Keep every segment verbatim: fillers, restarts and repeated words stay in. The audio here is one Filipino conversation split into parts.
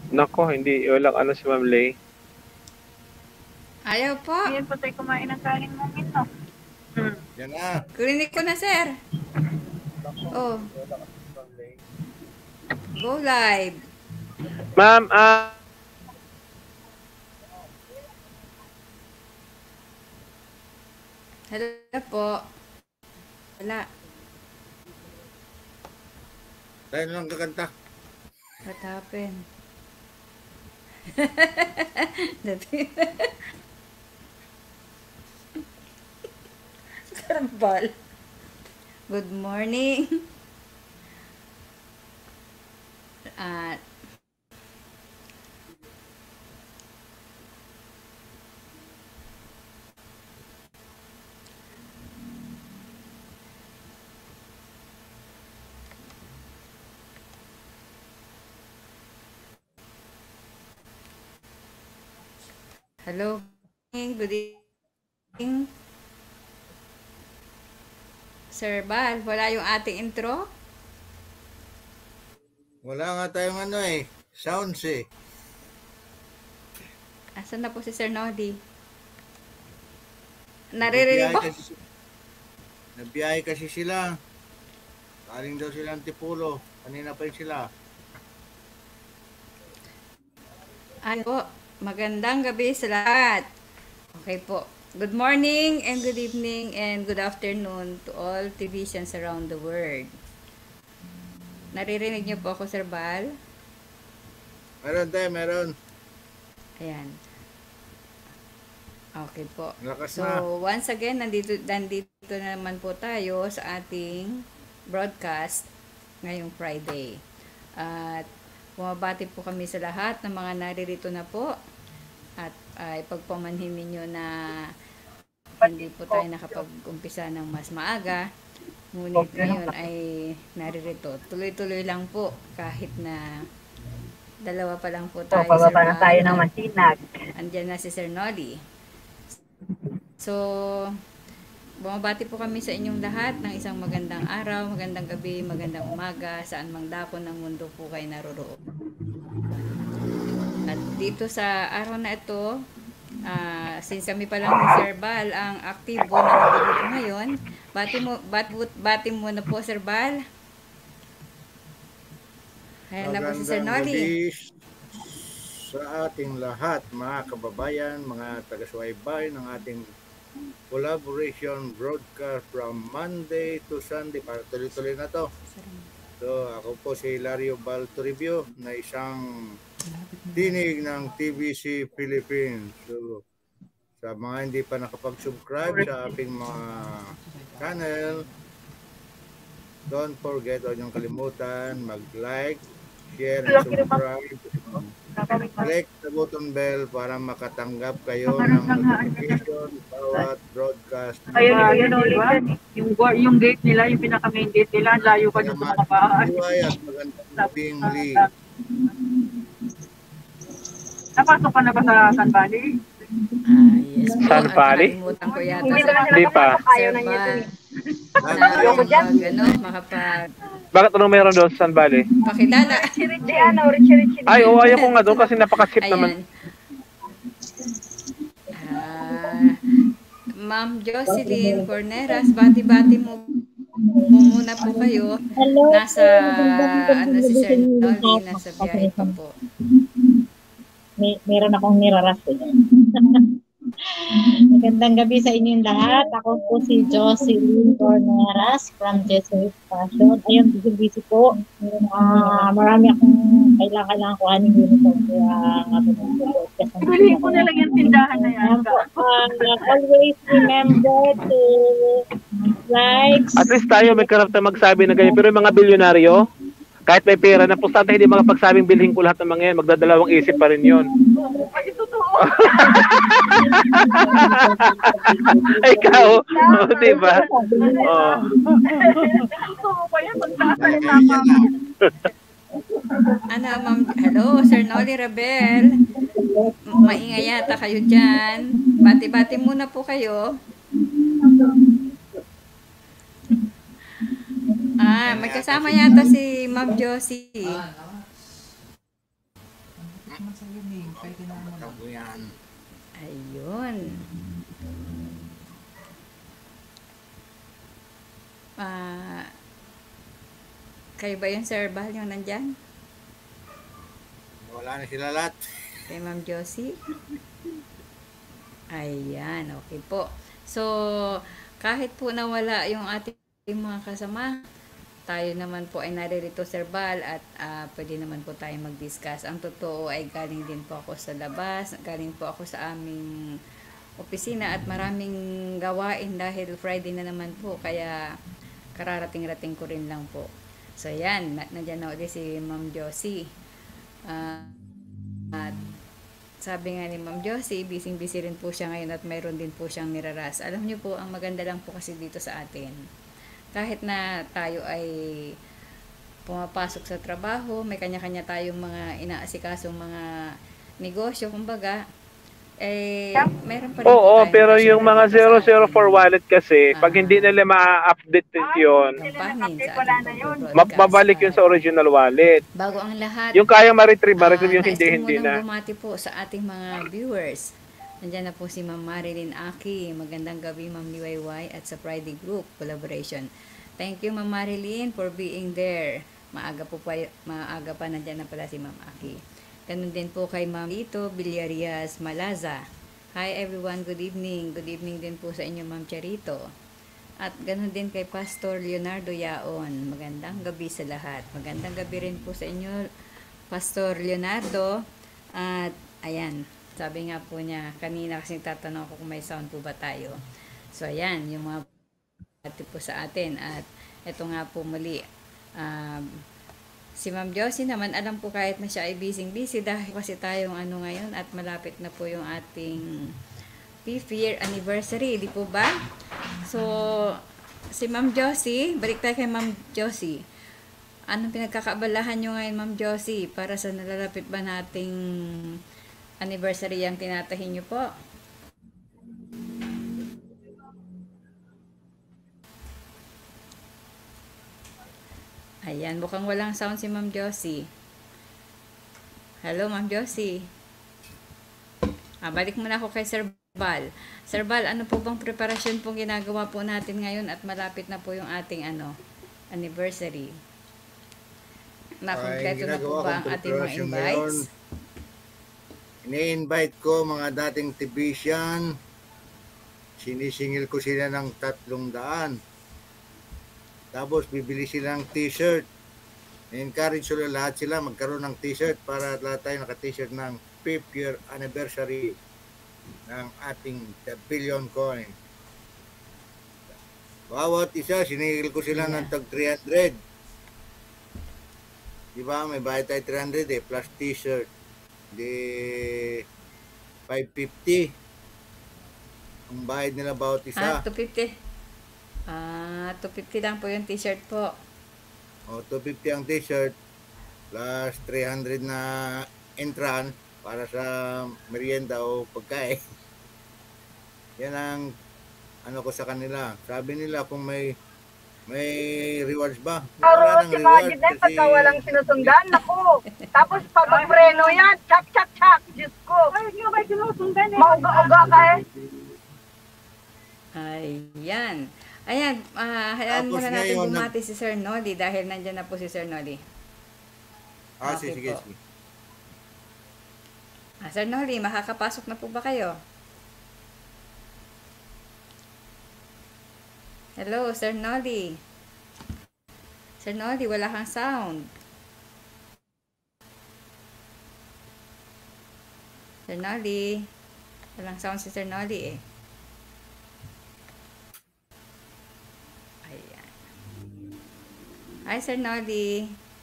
Nako, hindi. Walang ano si Ma'am Lay. Ayaw po. Ngayon po tayo kumain ng kanin mo, Mito. Hmm. Yan na. Kurinig ko na, sir. Oh, go live. Ma'am, ah... Hello po. Wala. Tayo lang kakanta. What happened? Karambal. Good morning. Ah, hello. Good evening. Sir Bal, wala yung ating intro? Wala nga tayong ano eh. Sounds eh. Asan na po si Sir Nodi? Naririnig po? Nabiyahe kasi, nabiyahe kasi sila. Kaling daw sila ng Tipulo. Kanina pa rin sila. Ano po? Magandang gabi sa lahat. Okay po. Good morning and good evening and good afternoon to all televisions around the world. Naririnig niyo po ako, Sir Bal? Meron tayo, meron. Ayan. Okay po. Lakas So, na. once again, nandito, nandito na naman po tayo sa ating broadcast ngayong Friday. At bumabati po kami sa lahat ng mga naririto na po. At uh, ipagpamanhin ninyo na hindi po tayo nakapag-umpisa ng mas maaga. Ngunit ngayon ay naririto. Tuloy-tuloy lang po kahit na dalawa pa lang po tayo. So, pababa na tayo ng masinag. Andyan na si Sir Noli. So, bumabati po kami sa inyong lahat ng isang magandang araw, magandang gabi, magandang umaga, saan mang dako ng mundo po kayo naroroon. At dito sa araw na ito, uh, since kami pa lang ni Sir Bal ang aktibo na nandito ngayon, bati mo, bat, bati mo na po, Sir Bal. Ayan na po si Sir Noli. Sa ating lahat, mga kababayan, mga taga-subaybay ng ating collaboration broadcast from Monday to Sunday. Para tuloy-tuloy na to. So, ako po si Hilario Baltoribio na isang tinig ng T V C Philippines. So, sa mga hindi pa nakapag-subscribe sa ating mga channel, don't forget, huwag niyong kalimutan, mag-like, share, and subscribe. Click the button bell para makatanggap kayo ng notification bawat broadcast. Ayun, ayun ulit yan. Yung, yung gate nila, yung pinaka-main gate nila, layo ka dito sa mga bahay. At magandang gabing Lee. Napasok ka na ba sa San Valley? Ah, yes po. San Valley? Nakalimutan ko yata. Hindi pa. Sir Bal. Nakapag, ano, makapag... Bakit anong meron doon sa San Valley? Pakilala. Ay, oo, ayaw ko nga doon kasi napaka-skip naman. Ah, Ma'am Jocelyn Corneras, bati-bati mo muna po kayo. Nasa, ano si Sir Noli, nasa biyahe pa po. May, meron akong niraras ko yan. Magandang gabi sa inyong lahat. Ako po si Jocelyn Corneras from Jesuit Fashion. Ayun, busy-busy po. Uh, marami akong kailangan-kailangan kuhanin uniform. Kaya nga po ng podcast. Tuloy ko na lang yung tindahan na yan. Uh, always remember to like. At least tayo may karapatan magsabi na ganyan. Pero yung mga bilyonaryo, kahit may pera na po, saan hindi makapagsabing bilhin ko lahat ng mga yan, magdadalawang isip pa rin yun. Ay, totoo. Ikaw, oh, diba? Oh. Totoo pa yan, magsasalita pa. Ano, Ma'am, hello, Sir Noli Rebel. Maingay yata kayo dyan. Bati-bati muna po kayo. Ah, may kasama yata si Ma'am Josie. Pwede na muna. Tapos yan. Ayun. Ah, kayo ba yun, Sir Bal, yung nandyan? Wala na sila lahat. Kay Ma'am Josie? Ayan, okay po. So, kahit po nawala yung ating mga kasama, tayo naman po ay naririto, Sir Bal, at ah, pwede naman po tayo mag-discuss. Ang totoo ay galing din po ako sa labas, galing po ako sa aming opisina at maraming gawain dahil Friday na naman po, kaya kararating-rating ko rin lang po. So, yan, na- nandyan na ulit si Ma'am Josie. Ah, at sabi nga ni Ma'am Josie, busy-busy rin po siya ngayon at mayroon din po siyang niraras. Alam niyo po, ang maganda lang po kasi dito sa atin, kahit na tayo ay pumapasok sa trabaho, may kanya-kanya tayong mga inaasikasong mga negosyo, kumbaga, eh, meron pa rin po Oo, tayong pero kasya yung na mga dito sa zero zero ating, four wallet kasi, pag Ah. hindi nila ma-update yun, kampanin sa Wala ating na yun. pag-broadcast. mababalik yun sa At original wallet. bago ang lahat, Yung kaya ma-retrieve, Ah, ma-retrieve yung nais hindi, ko hindi munang na. bumati po sa ating mga viewers. Nandiyan na po si Ma'am Marilyn Aki. Magandang gabi, Ma'am Liwayway, at sa Friday Group Collaboration. Thank you, Ma'am Marilyn, for being there. Maaga po pa, maaga pa nandiyan na pala si Ma'am Aki. Ganun din po kay Ma'am Lito Villarias Malaza. Hi everyone, good evening. Good evening din po sa inyo, Ma'am Charito. At ganun din kay Pastor Leonardo Yaon. Magandang gabi sa lahat. Magandang gabi rin po sa inyo, Pastor Leonardo. At ayan, sabi nga po niya, kanina kasi tatanong ko kung may sound po ba tayo. So ayan, yung mga pati po sa atin. At ito nga po muli, um, si Ma'am Josie naman, alam po kahit na siya ay busy-busy dahil kasi tayong ano ngayon at malapit na po yung ating fifth year anniversary, di po ba? So, si Ma'am Josie, balik tayo kay Ma'am Josie. Anong pinagkakaabalahan nyo ngayon, Ma'am Josie, para sa nalalapit ba nating anniversary ang tinatahin nyo po? Ayan, mukhang walang sound si Ma'am Josie. Hello, Ma'am Josie. Ah, balik muna ako kay Sir Bal. Sir Bal, ano po bang preparasyon pong ginagawa po natin ngayon at malapit na po yung ating ano, anniversary? Nakompleto na po ginagawa ba ang kong ating mga preparasyon invites? Ini-invite ko mga dating tibisyan. Sinisingil ko sila ng tatlong daan. Tapos bibili sila ng t-shirt. I-encourage sila lahat sila magkaroon ng t-shirt para lahat tayo naka-t-shirt ng fifth year anniversary ng ating The Billion Coin. Bawat isa, sinigil ko sila ng tag three hundred. Diba, may bayad tayo three hundred eh, plus t-shirt. Di five fifty. Ang bayad nila bawat Ah, isa. two fifty. Ah, two fifty lang po yung t-shirt po. O, two fifty ang t-shirt plus three hundred na entran para sa merienda o pagkain. Yan ang ano ko sa kanila. Sabi nila kung may may rewards ba? Wala Aro, nang si reward Magid na pagka walang sinusundan, naku. Tapos pag magpreno yan, chak, chak, chak. Diyos ko. Ay, hindi ko kayo sinusundan eh. Mauga-uga ka eh. Ayan. Ayan, ah, hayaan Tapos muna natin ngayon, bumati si Sir Noli dahil nandyan na po si Sir Noli. Ah, Okay sige, sige, po. sige. Ah, Sir Noli, makakapasok na po ba kayo? Hello, Sir Noli. Sir Noli, wala kang sound. Sir Noli. Walang sound si Sir Noli eh. Ayan. Hi, Sir Noli.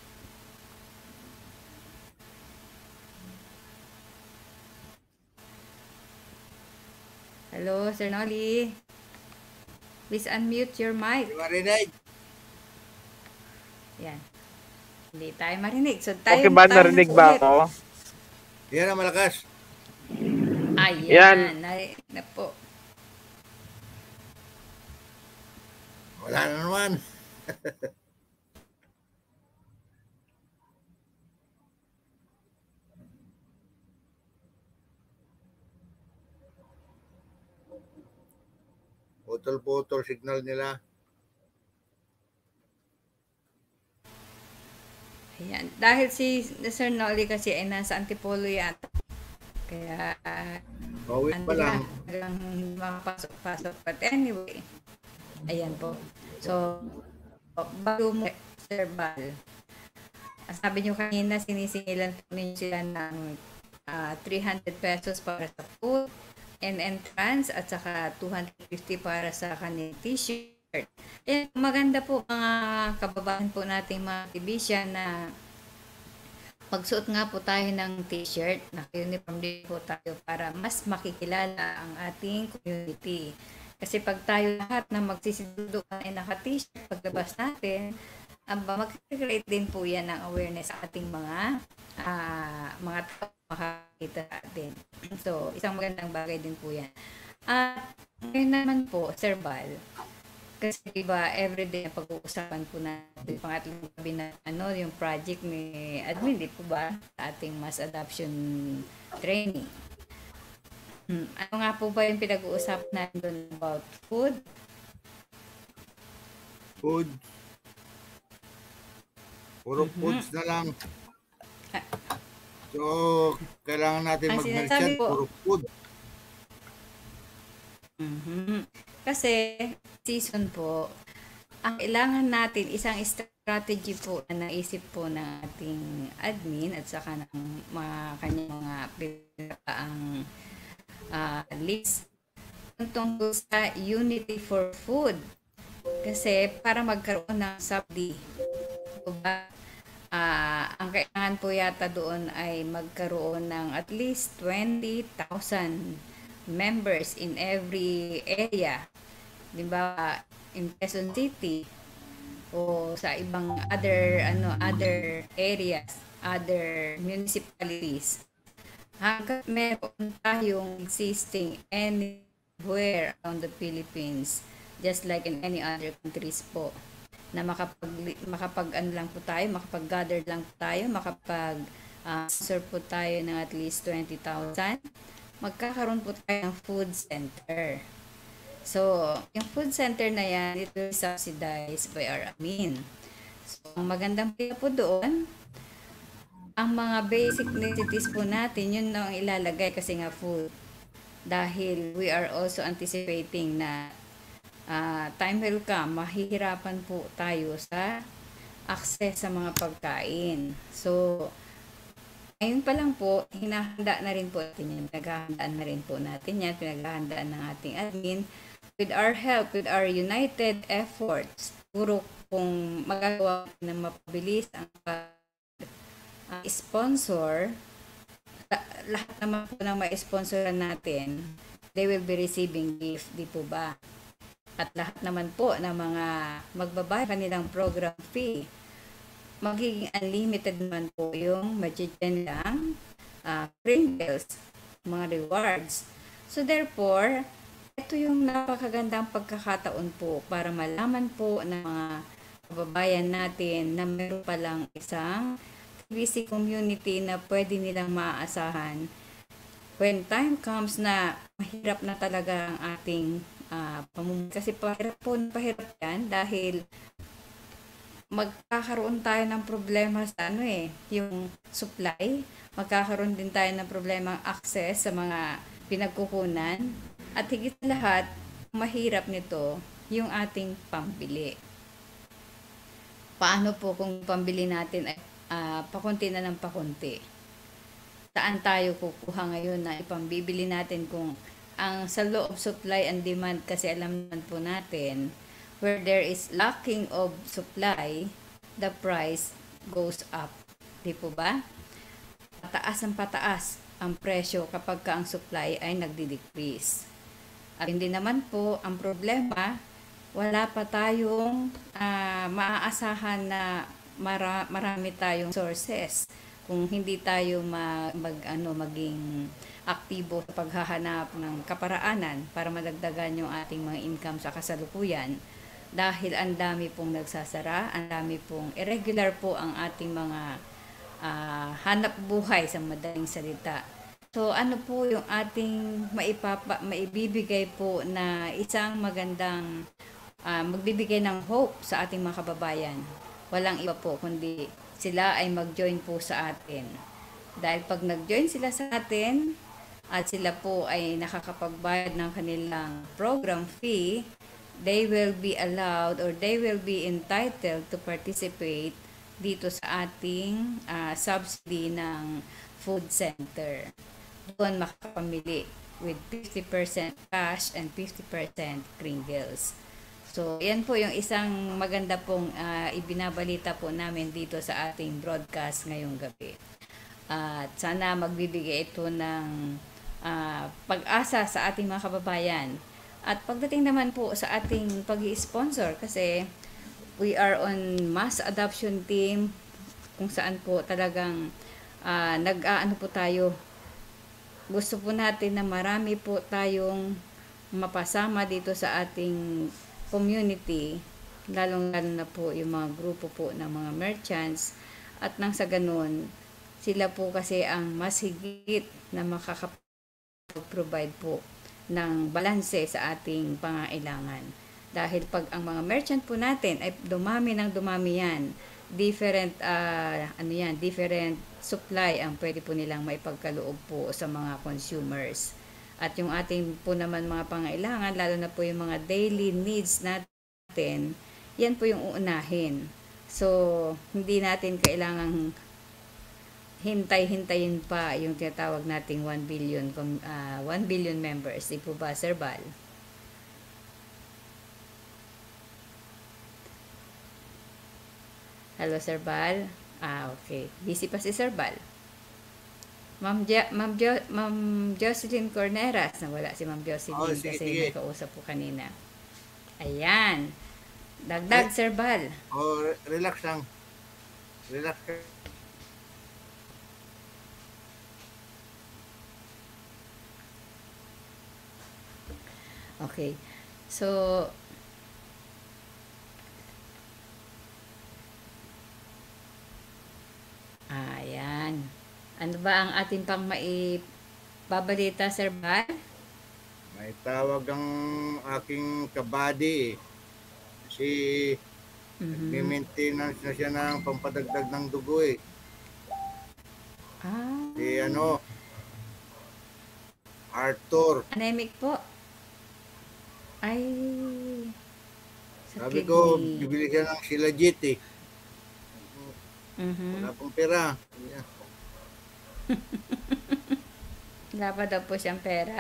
Hello, Sir Noli. Please unmute your mic. Di marinig? Yan. Hindi tayo marinig. So, tayo, Okay ba? tayo Narinig na po ba ulit. ako? Yan ang malakas. Ayan. Yan. Narinig na po. Wala na naman. putol-putol signal nila. Ayan. Dahil si Sir Nolly kasi ay nasa Antipolo yata. Kaya, Pauwi pa hindi lang. na lang makapasok-pasok. But anyway, ayan po. So, bago mo, Sir Bal, sabi nyo kanina, sinisingilan po ninyo sila ng ah, three hundred pesos para sa food and entrance at saka two hundred fifty para sa kanilang t-shirt. Eh, maganda po mga kababayan po nating mga activism na magsuot nga po tayo ng t-shirt, naka-uniform din po tayo para mas makikilala ang ating community. Kasi pag tayo lahat na magsisidudukan ay naka-t-shirt paglabas natin, aba, mag-create din po yan ng awareness sa ating mga uh, mga tao makakita natin. So, isang magandang bagay din po yan. At ngayon naman po, Sir Bal, kasi diba everyday na pag-uusapan po natin pangatlong gabi na ano, yung project ni admin, di po ba? Sa ating mass adoption training. Hmm. Ano nga po ba yung pinag-uusapan natin doon about food? Food. Puro Mhm. foods na lang. So, kailangan natin Ang mag-merchant, sinasabi po, puro food. Mhm. Kasi season po, ang kailangan natin isang strategy po na naisip po ng ating admin at saka ng mga kanyang mga pinakaang uh, list tungkol sa Unity for Food. Kasi para magkaroon ng subsidy, diba? Uh, ang kailangan po yata doon ay magkaroon ng at least twenty thousand members in every area. Diba? In Quezon City o sa ibang other ano other areas, other municipalities. Hanggat meron tayong existing anywhere around the Philippines, just like in any other countries po, na makapag makapag ano lang po tayo, makapag-gather lang po tayo, makapag uh, serve po tayo ng at least twenty thousand, magkakaroon po tayo ng food center. So, yung food center na yan, it will subsidized by our admin. So, ang magandang pila po doon, ang mga basic necessities po natin, yun na ang ilalagay kasi nga food. Dahil we are also anticipating na uh, time will come, mahihirapan po tayo sa access sa mga pagkain. So, ngayon pa lang po, hinahanda na rin po natin yan. Pinaghahandaan na rin po natin yan. Pinaghahandaan ng ating admin. With our help, with our united efforts, puro kung magagawa na mapabilis ang uh, sponsor, lahat naman po ng ma-sponsoran natin, they will be receiving gift, di po ba? At lahat naman po ng mga magbabayad kanilang program fee, magiging unlimited naman po yung magiging lang uh, Pringles, mga rewards. So therefore, ito yung napakagandang pagkakataon po para malaman po ng mga kababayan natin na meron palang isang T V C community na pwede nilang maaasahan when time comes na mahirap na talaga ang ating uh, pamumuhay. Kasi pahirap po, pahirap yan dahil magkakaroon tayo ng problema sa ano eh, yung supply. Magkakaroon din tayo ng problema access sa mga pinagkukunan. At higit sa lahat, mahirap nito yung ating pambili. Paano po kung pambili natin ay uh, pakunti na ng pakunti? Saan tayo kukuha ngayon na ipambibili natin kung ang sa law of supply and demand kasi alam naman po natin, where there is lacking of supply, the price goes up. Di po ba? Pataas ang pataas ang presyo kapag ka ang supply ay nagdi-decrease. At hindi naman po ang problema, wala pa tayong uh, maaasahan na mara, marami tayong sources. Kung hindi tayo mag, mag, ano, maging aktibo sa paghahanap ng kaparaanan para madagdagan yung ating mga income sa kasalukuyan, dahil ang dami pong nagsasara, ang dami pong irregular po ang ating mga uh, hanap buhay sa madaling salita. So ano po yung ating maipapa, maibibigay po na isang magandang ah, magbibigay ng hope sa ating mga kababayan. Walang iba po kundi sila ay mag-join po sa atin. Dahil pag nag-join sila sa atin at sila po ay nakakapagbayad ng kanilang program fee, they will be allowed or they will be entitled to participate dito sa ating ah, subsidy ng food center. Doon makakapamili with fifty percent cash and fifty percent Pringles. So, yan po yung isang maganda pong ah, ibinabalita po namin dito sa ating broadcast ngayong gabi. At sana magbibigay ito ng ah, pag-asa sa ating mga kababayan. At pagdating naman po sa ating pag-i-sponsor, kasi we are on mass adoption team kung saan po talagang ah, nag-aano po tayo. Gusto po natin na marami po tayong mapasama dito sa ating community, lalong-lalo na po yung mga grupo po ng mga merchants, at nang sa ganun, sila po kasi ang mas higit na makakapag-provide po ng balanse sa ating pangailangan. Dahil pag ang mga merchant po natin ay dumami ng dumami yan, different uh, ano yan, different supply ang pwede po nilang maipagkaloob po sa mga consumers. At yung ating po naman mga pangailangan, lalo na po yung mga daily needs natin, yan po yung uunahin. So, hindi natin kailangang hintay-hintayin pa yung tinatawag nating one billion, uh, one billion members. Di po ba, Sir Bal? Hello, Sir Bal? Ah, okay. Busy pa si Sir Bal. Ma'am jo- Ma'am jo- Ma'am Jocelyn Corneras, nawala si Ma'am Jocelyn Oh, sige, kasi sige. nagkausap po kanina. Ayan. Dagdag, Sir Bal. Oh, re- relax lang. Relax ka. Okay. So, ayan. Ano ba ang ating pang maibabalita, Sir Bal? May tawag ang aking kabady eh. Kasi Mhm. nag-maintenance na siya ng pampadagdag ng dugo eh. Ah, Si ano, Arthur. anemic po. Ay, sa Sabi ko, kidney. bibili siya ng Shilajit eh. Mhm. Wala pong pera. Sabi niya, Wala pa daw po siyang pera.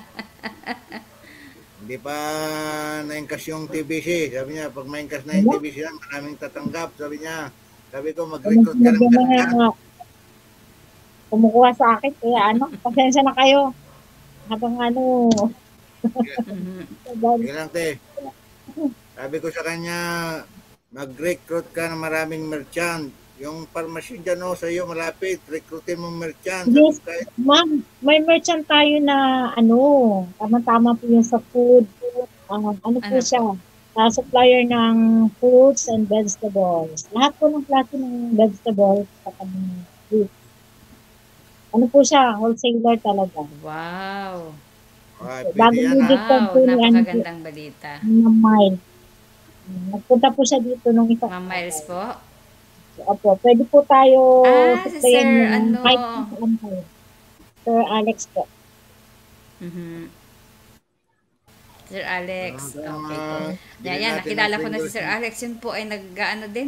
hindi pa na-ingkas yung T B C. Sabi niya, pag ma-ingkas na yung T B C yan, maraming tatanggap. Sabi niya, sabi ko, mag-recruit ka ng Medyo ganun. mga kumukuha sa akin, kaya ano, pasensya na kayo. Habang ano, Mhm. Sige lang, te. Sabi ko sa kanya, mag-recruit ka ng maraming merchant. Yung pharmacy dyan o sa iyo malapit, recruitin mong merchant. Yes. Kahit ma'am, may merchant tayo na ano, tama-tama po yung sa food. Ah, ano po Ano siya? Ah, supplier ng fruits and vegetables. Lahat po ng klase ng vegetables sa kanyang fruits. Ano po siya? Wholesaler talaga. Wow. ay, Bago pwede yan mo ah. dito Wow, po ni ano, napakagandang balita. na mile. Nagpunta po siya dito nung isang Ma'am Miles po. Opo, pwede po tayo Ah, si supplyan Sir, ng ano? kahit saan po. Sir Alex po. Mhm. Sir Alex. Ah, Okay po. bili Yan, yan. natin Nakilala ng ko na si Pringles. Sir Alex. Yun po ay nag-ano din.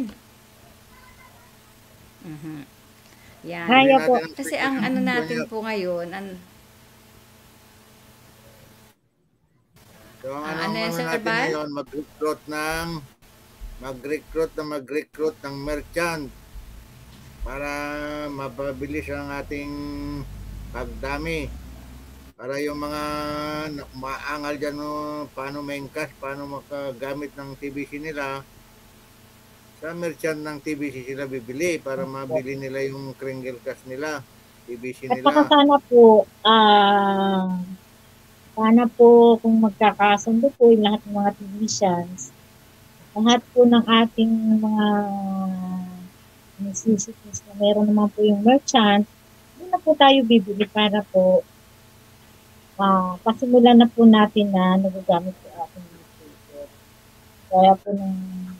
Mhm. Yan. Ay, Bili opo. natin ng Kasi Pringles. ang ano natin po ngayon, an, So, ang Ah, ano, ano yan, ano Sir natin Bal? ngayon, mag-recruit ng mag-recruit na mag-recruit ng merchant para mapabilis ang ating pagdami. Para yung mga na- maangal dyan no, paano maingkas, paano makagamit ng T B C nila, sa merchant ng T B C sila bibili para mabili nila yung Kringle cash nila, T B C At saka nila. sana po, ah, sana po kung magkakasundo po yung lahat ng mga technicians, lahat po ng ating mga necessities na meron naman po yung merchant, na po tayo bibili para po ah pasimulan na po natin na nagagamit po ating mga favorite. Kaya po ng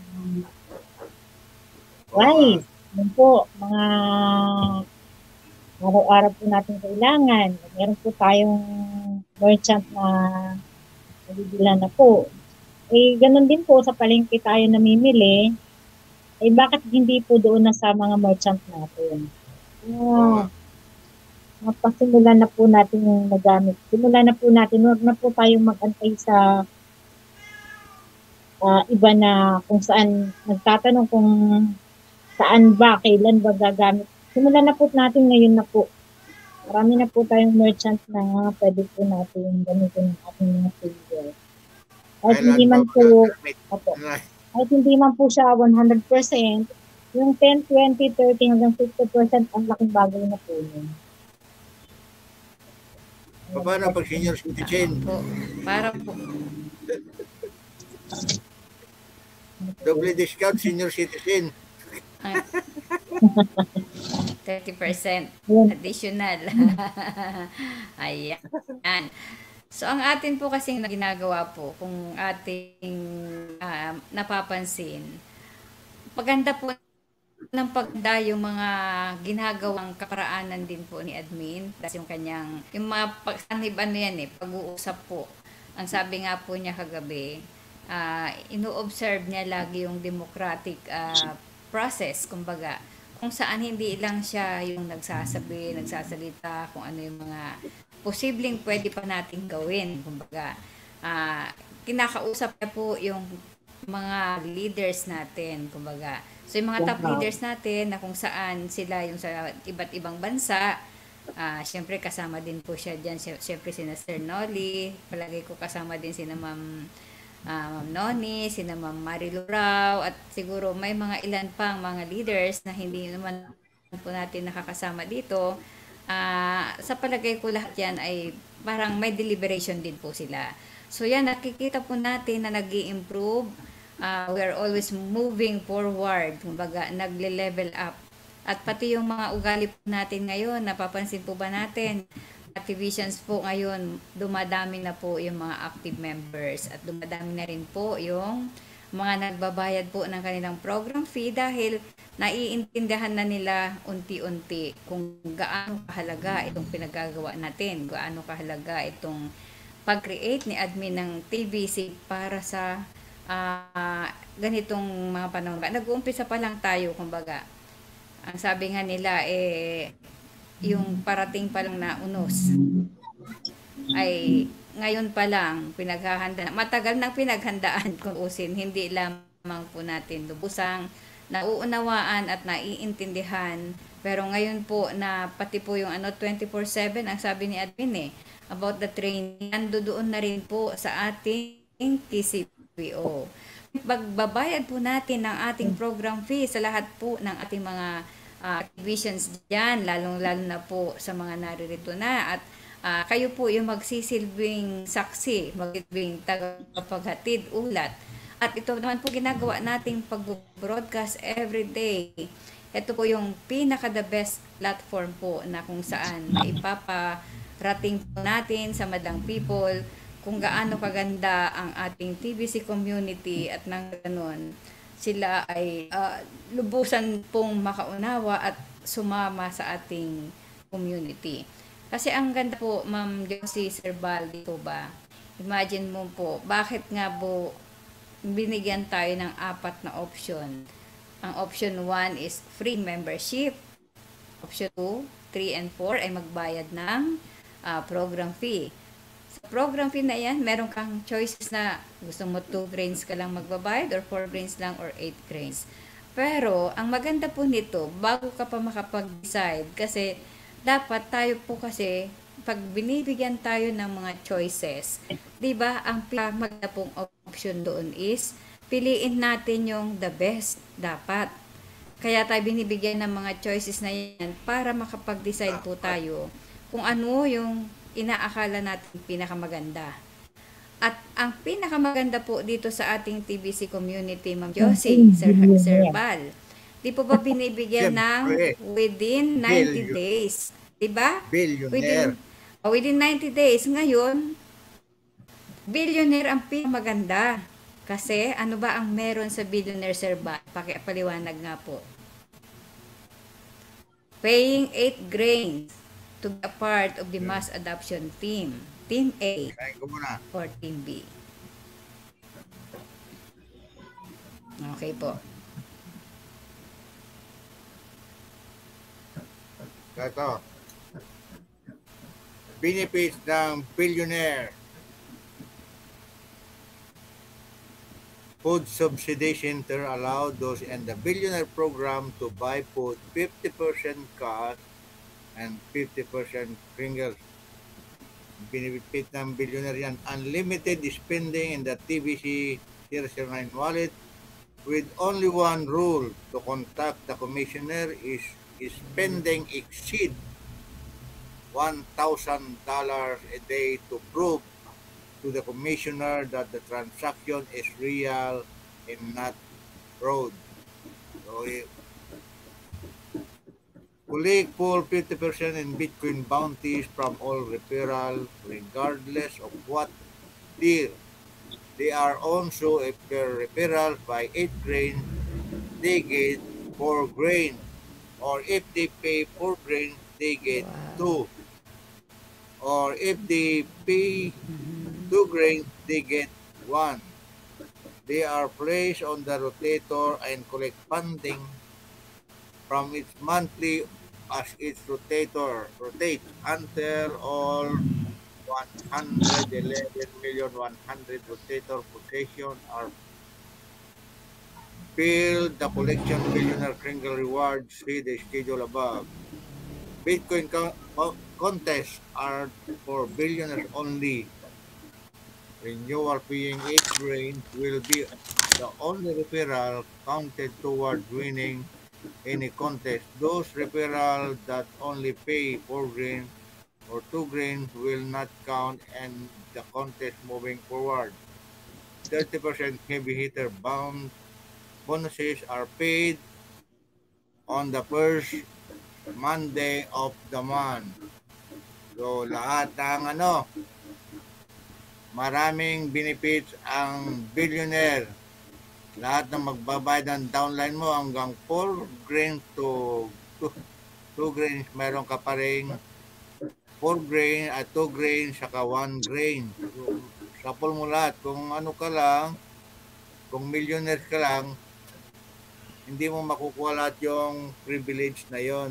rice, yun po, mga araw-araw po natin kailangan. Meron po tayong merchant na nabibilan na po. Eh, ganun din po sa palengke tayo namimili. Eh, bakit hindi po doon na sa mga merchant natin? Ah, mapasimulan na po natin yung nagamit. Simulan na po natin. Huwag na po tayong mag-antay sa ah, iba na kung saan nagtatanong kung saan ba, kailan ba gagamit. Simulan na po natin ngayon na po. Marami na po tayong merchant na pwede po natin gamitin ang ating mga figure. Kahit hindi man po, opo, kahit hindi man po siya one hundred percent, yung ten, twenty, thirty hanggang fifty percent ang laking bagay na po yun. Paano pag senior citizen? Po, para po. Double discount senior citizen. Ah, thirty percent Yun. additional. Ayan. So, ang atin po kasing ginagawa po, kung ating ah, napapansin, paganda po ng pagda yung mga ginagawang kaparaanan din po ni admin. Kasi yung kanyang, yung mga pagsanib ano yan eh, pag-uusap po. Ang sabi nga po niya kagabi, ah ino-observe niya lagi yung democratic ah, process, kumbaga. Kung saan hindi lang siya yung nagsasabi, nagsasalita, kung ano yung mga posibleng pwede pa nating gawin. Kumbaga, ah kinakausap niya po yung mga leaders natin, kumbaga. So, yung mga top leaders natin na kung saan sila yung sa iba't ibang bansa, ah syempre kasama din po siya dyan. Syempre sina Sir Nolly, palagay ko kasama din sina Ma'am ah, Ma'am Noni, sina Ma'am Marilu Rao, at siguro may mga ilan pang mga leaders na hindi naman po natin nakakasama dito. Ah, sa palagay ko lahat yan ay parang may deliberation din po sila. So yan, nakikita po natin na nag-i-improve. Uh, we are always moving forward, kumbaga nagle-level up. At pati yung mga ugali po natin ngayon, napapansin po ba natin, activations po ngayon, dumadami na po yung mga active members at dumadami na rin po yung mga nagbabayad po ng kanilang program fee dahil naiintindihan na nila unti-unti kung gaano kahalaga itong pinagagawa natin, gaano kahalaga itong pag-create ni admin ng T V C para sa uh, ganitong mga panahon. Nag-uumpisa pa lang tayo, kumbaga. Ang sabi nga nila, eh, yung parating pa lang na unos ay ngayon pa lang pinaghahanda. Matagal nang pinaghandaan kung usin, hindi lamang po natin lubusang nauunawaan at naiintindihan. Pero ngayon po na pati po yung ano twenty-four seven, ang sabi ni admin eh, about the training, ando doon na rin po sa ating T C P O. Pagbabayad po natin ng ating program fee sa lahat po ng ating mga uh, activations dyan, lalong-lalo na po sa mga naririto na. At uh, kayo po yung magsisilbing saksi, magsisilbing tagapaghatid, ulat. At ito naman po ginagawa nating pag-broadcast every day. Ito po yung pinaka-the best platform po na kung saan maipaparating po natin sa madlang people kung gaano kaganda ang ating T V C community at nang ganun, sila ay uh, lubusan pong makaunawa at sumama sa ating community. Kasi ang ganda po, Ma'am Josie, Sir Bal, dito ba? Imagine mo po, bakit nga po binigyan tayo ng apat na option? Ang option one is free membership. Option two, three, and four ay magbayad ng uh, program fee. Program fee na yan, meron kang choices na gusto mo two grains ka lang magbabayad or four grains lang or eight grains. Pero, ang maganda po nito, bago ka pa makapag-decide, kasi dapat tayo po kasi, pag binibigyan tayo ng mga choices, di ba ang maganda pong option doon is, piliin natin yung the best dapat. Kaya tayo binibigyan ng mga choices na yan para makapag-decide po tayo kung ano yung inaakala natin pinakamaganda. At ang pinakamaganda po dito sa ating T V C community, Ma'am Josie, Sir, Sir Bal, di po ba binibigyan ng within ninety days? Diba? Billionaire. Within, oh, within ninety days. Ngayon, billionaire ang pinamaganda. Kasi, ano ba ang meron sa billionaire, Sir Bal? Pakipaliwanag nga po. Paying eight grains to be a part of the mass adoption team. Team A Kain ko muna. or Team B. Okay po. Ito. Benefits ng billionaire. Food subsidization allow those in the billionaire program to buy food fifty percent cash and fifty percent fingers. Benefit ng billionaire yan. Unlimited spending in the T B C zero zero nine wallet with only one rule to contact the commissioner is, is spending exceed one thousand dollars a day to prove to the commissioner that the transaction is real and not fraud. So, collect full fifty percent in Bitcoin bounties from all referral regardless of what tier. They are also, if their referral by eight grain, they get four grain. Or if they pay four grain, they get two. Or if they pay two grains, they get one. They are placed on the rotator and collect funding from its monthly as its rotator rotates until all one hundred eleven million one hundred rotator positions are filled. The collection billionaire Kringle rewards, see the schedule above. Bitcoin co co contests are for billionaires only. Renewal paying eight grain will be the only referral counted toward winning any contest. Those referrals that only pay four grain or two grain will not count and the contest moving forward. thirty percent heavy hitter bound bonuses are paid on the first Monday of the month. So lahat ng ano, maraming benefits ang billionaire. Lahat ng magbabayad ng downline mo hanggang four grains to two grains, meron ka pa rin four grain at two grains saka one grain. So, sapol mo lahat. Kung ano ka lang, kung millionaire ka lang, hindi mo makukuha lahat yung privilege na yon.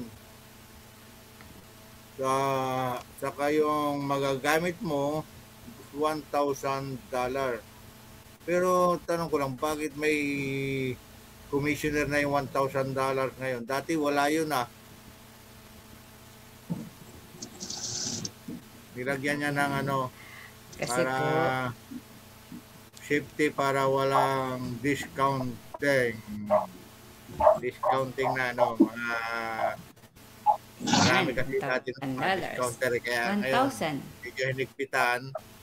Sa, saka yung magagamit mo, one thousand dollars. Pero tanong ko lang, bakit may commissioner na yung one thousand dollars ngayon? Dati wala yun ah. Nilagyan niya ng ano, Kasi para po, safety, para walang discounting. Discounting na ano, mga marami kasi natin one mga thousand discounter. Kaya one ngayon, thousand. medyo hinigpitan.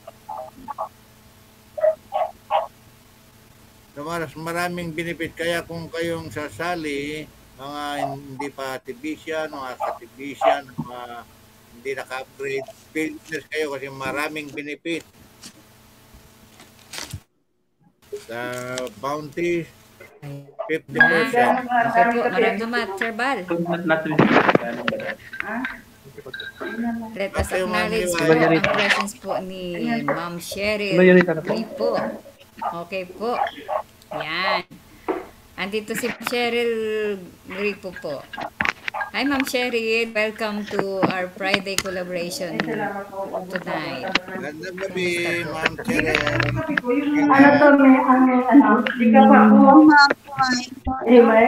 So, maraming benefit. Kaya kung kayong sasali, mga hindi pa tibisyan, mga katibisyan, mga hindi naka-upgrade, business kayo kasi maraming benefit. Sa bounties, fifty percent. Okay po, maraming salamat, Sir Bal. Let us acknowledge po ang presence po ni Ma'am Cheryl Ripo. Okay po. Yan. Andito si Cheryl Ripo po. Hi Ma'am Cheryl, welcome to our Friday collaboration tonight. Gandang gabi, Ma'am Cheryl. Ano to, may ano, ano, di ka pa po. Anyway.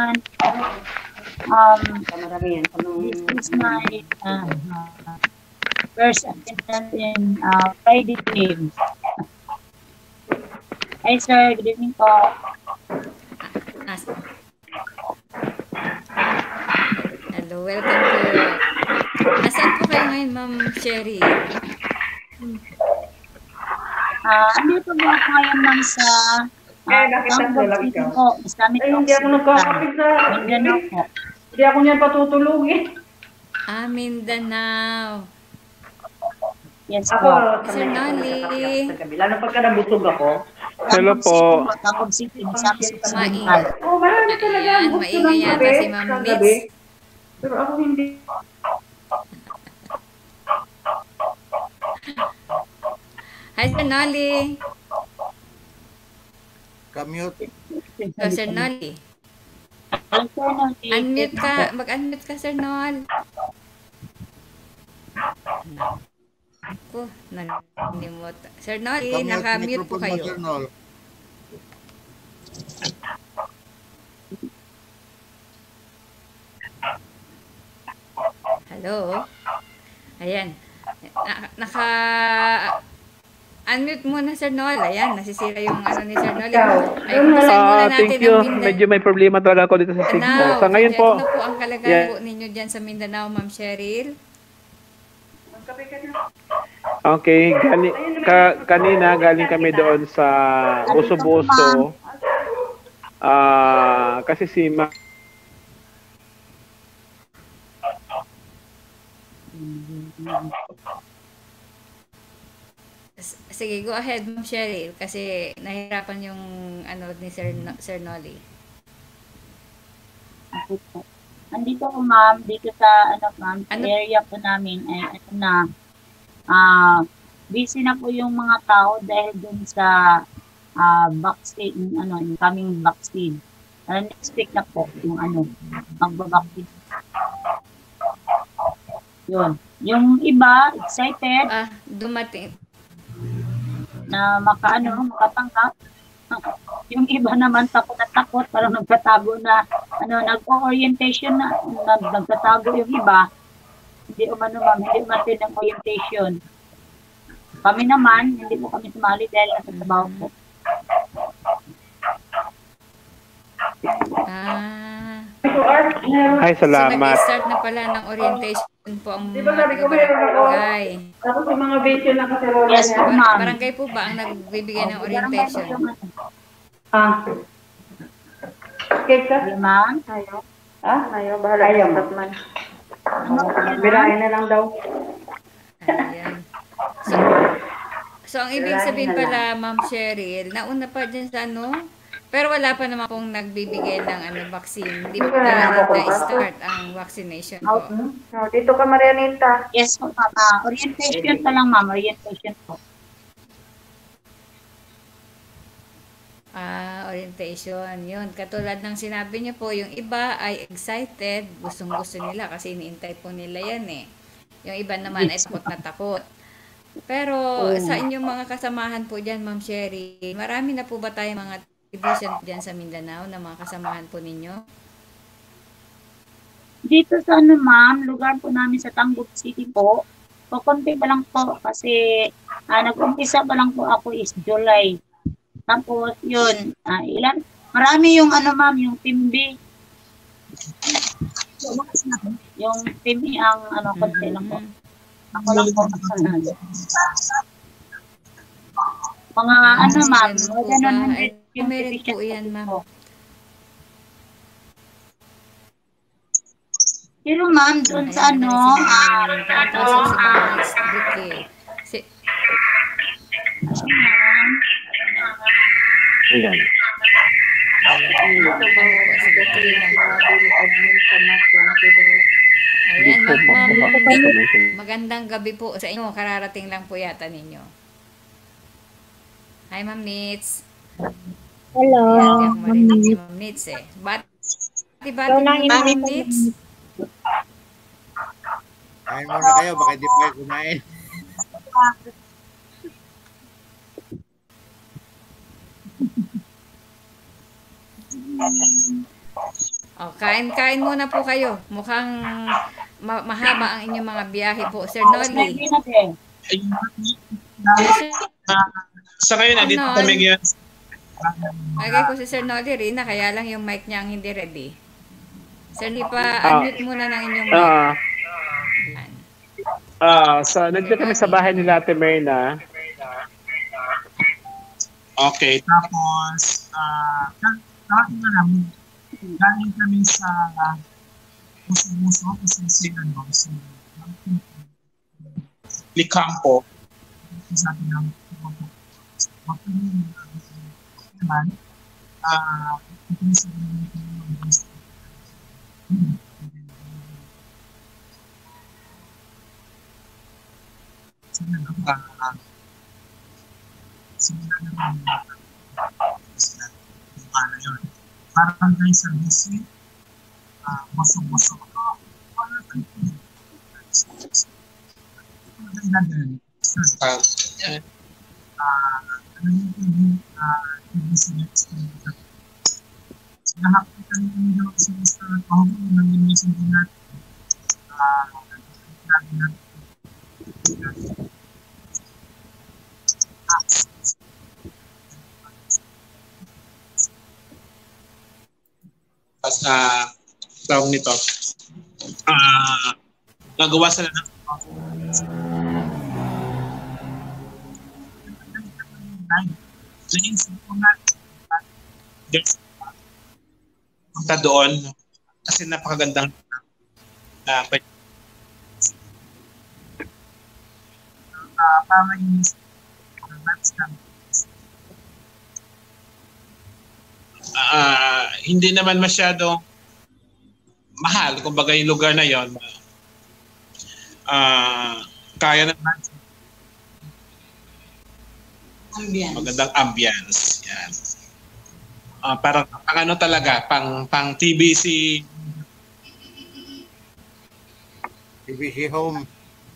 Um, this is my uh, first attendance in uh, Friday Games. Hi sir, good evening po. As Hello, welcome po. Nasaan po kayo ngayon, Ma'am Cheryl? Ah, andito po ako ngayon lang sa Eh, nakita ko lang ikaw. po, Islamic Ay, hindi ako nagkakapit sa... Mindanao po. Hindi ako niyan patutulugin. Ah, Mindanao. Yes Ako, po. sa Sir may Nolly. sa kabila. Lalo pagka nabusog ako. Hello po. Tangkog City, Misamis Maing. Occidental. Oh, marami talaga ang Ayan, gusto maingay ng yata gabi. si Ma'am Sa Mitz. gabi. Pero ako hindi. Hi, Sir Nolly. Commute. So, Sir Nolly. Ang Sir Nolly. Unmute ka. Mag-unmute ka, Sir Nol. Ako, nalimot. Sir Nolly, Commute. naka-mute po Microphone mo, kayo. Sir Nol. Hello? Ayan. Na- naka... Unmute muna, Sir Nol. Ayan, nasisira yung ano ni Sir Nol. Ay, pupusan muna Ah, natin thank you. ang Mindanao. Medyo may problema talaga ako dito sa signal. Sa ngayon po, Ano po ang kalagayan yeah. po ninyo dyan sa Mindanao, Ma'am Cheryl? Okay, gali, ka, kanina galing kami doon sa Buso-Buso. Ah, kasi si Ma S- Sige, go ahead, Ma'am Cheryl, kasi nahirapan yung ano ni Sir, No- Sir Nolly. Okay po. Andito po ma'am, dito sa ano ma'am, sa Ano? area po namin ay ano na, ah busy na po yung mga tao dahil dun sa ah vaccine, ano, yung coming vaccine. Uh, next week na po yung ano, magba-vaccine. Yun. Yung iba, excited Ah, dumating. na makaano, makatanggap. Yung iba naman takot na takot, parang nagtatago na, ano, nag-orientation na, nag nagtatago yung iba. Hindi umano ma'am, hindi umatin ng orientation. Kami naman, hindi po kami sumali dahil nasa trabaho po. Ah, Ay, so salamat. nag-start na pala ng orientation po ang mga taga-barangay. Tapos yung mga video na kasi wala Yes niya. po ma'am. Barangay po ba ang nagbibigay ng Barangay po orientation? yung ano. Ah. Cake ka? Di ma'am? Ayaw. Ah, ayaw. Bahala. Ayaw mo. Birahin na lang daw. Ayan. So, so ang ibig sabihin pala, Ma'am Cheryl, nauna pa dyan sa ano, pero wala pa naman pong nagbibigay ng ano vaccine. Hindi pa na-start ang vaccination po. Oh, dito ka, Marianita. Yes po ma'am. Ah, orientation pa lang ma'am, orientation po. Ah, orientation. Yun. Katulad ng sinabi niyo po, yung iba ay excited. Gustong-gusto nila kasi iniintay po nila yan eh. Yung iba naman ay takot na takot. Pero sa inyong mga kasamahan po dyan, Ma'am Sherry, marami na po ba tayong mga division dyan sa Mindanao na mga kasamahan po ninyo? Dito sa ano ma'am, lugar po namin sa Tanggol City po, so konti pa lang po kasi ah, nag-umpisa pa lang po ako is July. Tapos yun, ah, ilan? Marami yung ano ma'am, yung Team B. Yung Team B ang ano, konti lang po. Ako lang po. Mga ano ma'am, Ganun po more ba? than one Ay, hundred yung meron po yan, ma'am. Pero ma'am, doon sa Ayan, ano, meron si ah, Ma'am. ano, Pasok si Ma'am ah, next week eh. Si, Ayan. Ayan, ma'am, ma'am, magandang gabi po sa inyo. Kararating lang po yata ninyo. Hi, Ma'am Nitz. hello, Ayan, ma'am marinig si Nit. Ma'am Nitz eh. Bati, bati Ikaw mo lang na, Ma'am inamin Nitz. Kain muna kayo, baka hindi pa kayo kumain. Oh, kain-kain muna po kayo. Mukhang ma- mahaba ang inyong mga biyahe po. Sir Nolly. Ready na din. Sa ngayon, nandito Ano? kami ngayon. Lagay ko si Sir Nolly rin na kaya lang yung mic niya ang hindi ready. Sir, hindi pa Ah. unmute muna ng inyong mic. Ah, Yan. ah, sa nandiyan kami sa bahay ni Ate Myrna. Okay, tapos, ah, uh, na namin, galing kami sa muso-muso kasi si ano, si Licampo, sabi ng naman, ah, ito sa sila na sila na ano yun. Parang guys sa bisi, muso-muso ako. Maganda din. Ah, ano yung T V, T V C next time. Nakakita nyo yung sa Mister Paul, nag-inisip din natin. Ah, natin natin. Tapos na tawag nito, ah, nagawa sila ng punta doon kasi napakagandang uh, uh, para yung uh, hindi naman masyadong mahal, kumbaga yung lugar na yon, uh, kaya naman ambience. Magandang ambience. Yan. Uh, parang pang ano talaga, pang pang T B C T B C Home.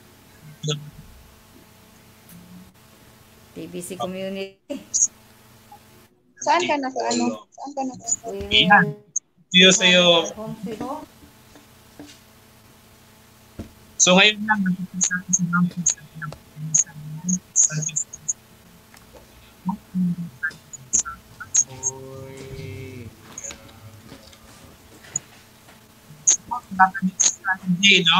T B C Community. Saan ka na sa ano? Saan ka na sa Yan. Sa'yo, sa'yo. So ngayon lang, nagpipisa sa mga pisa sa service. Hindi, no?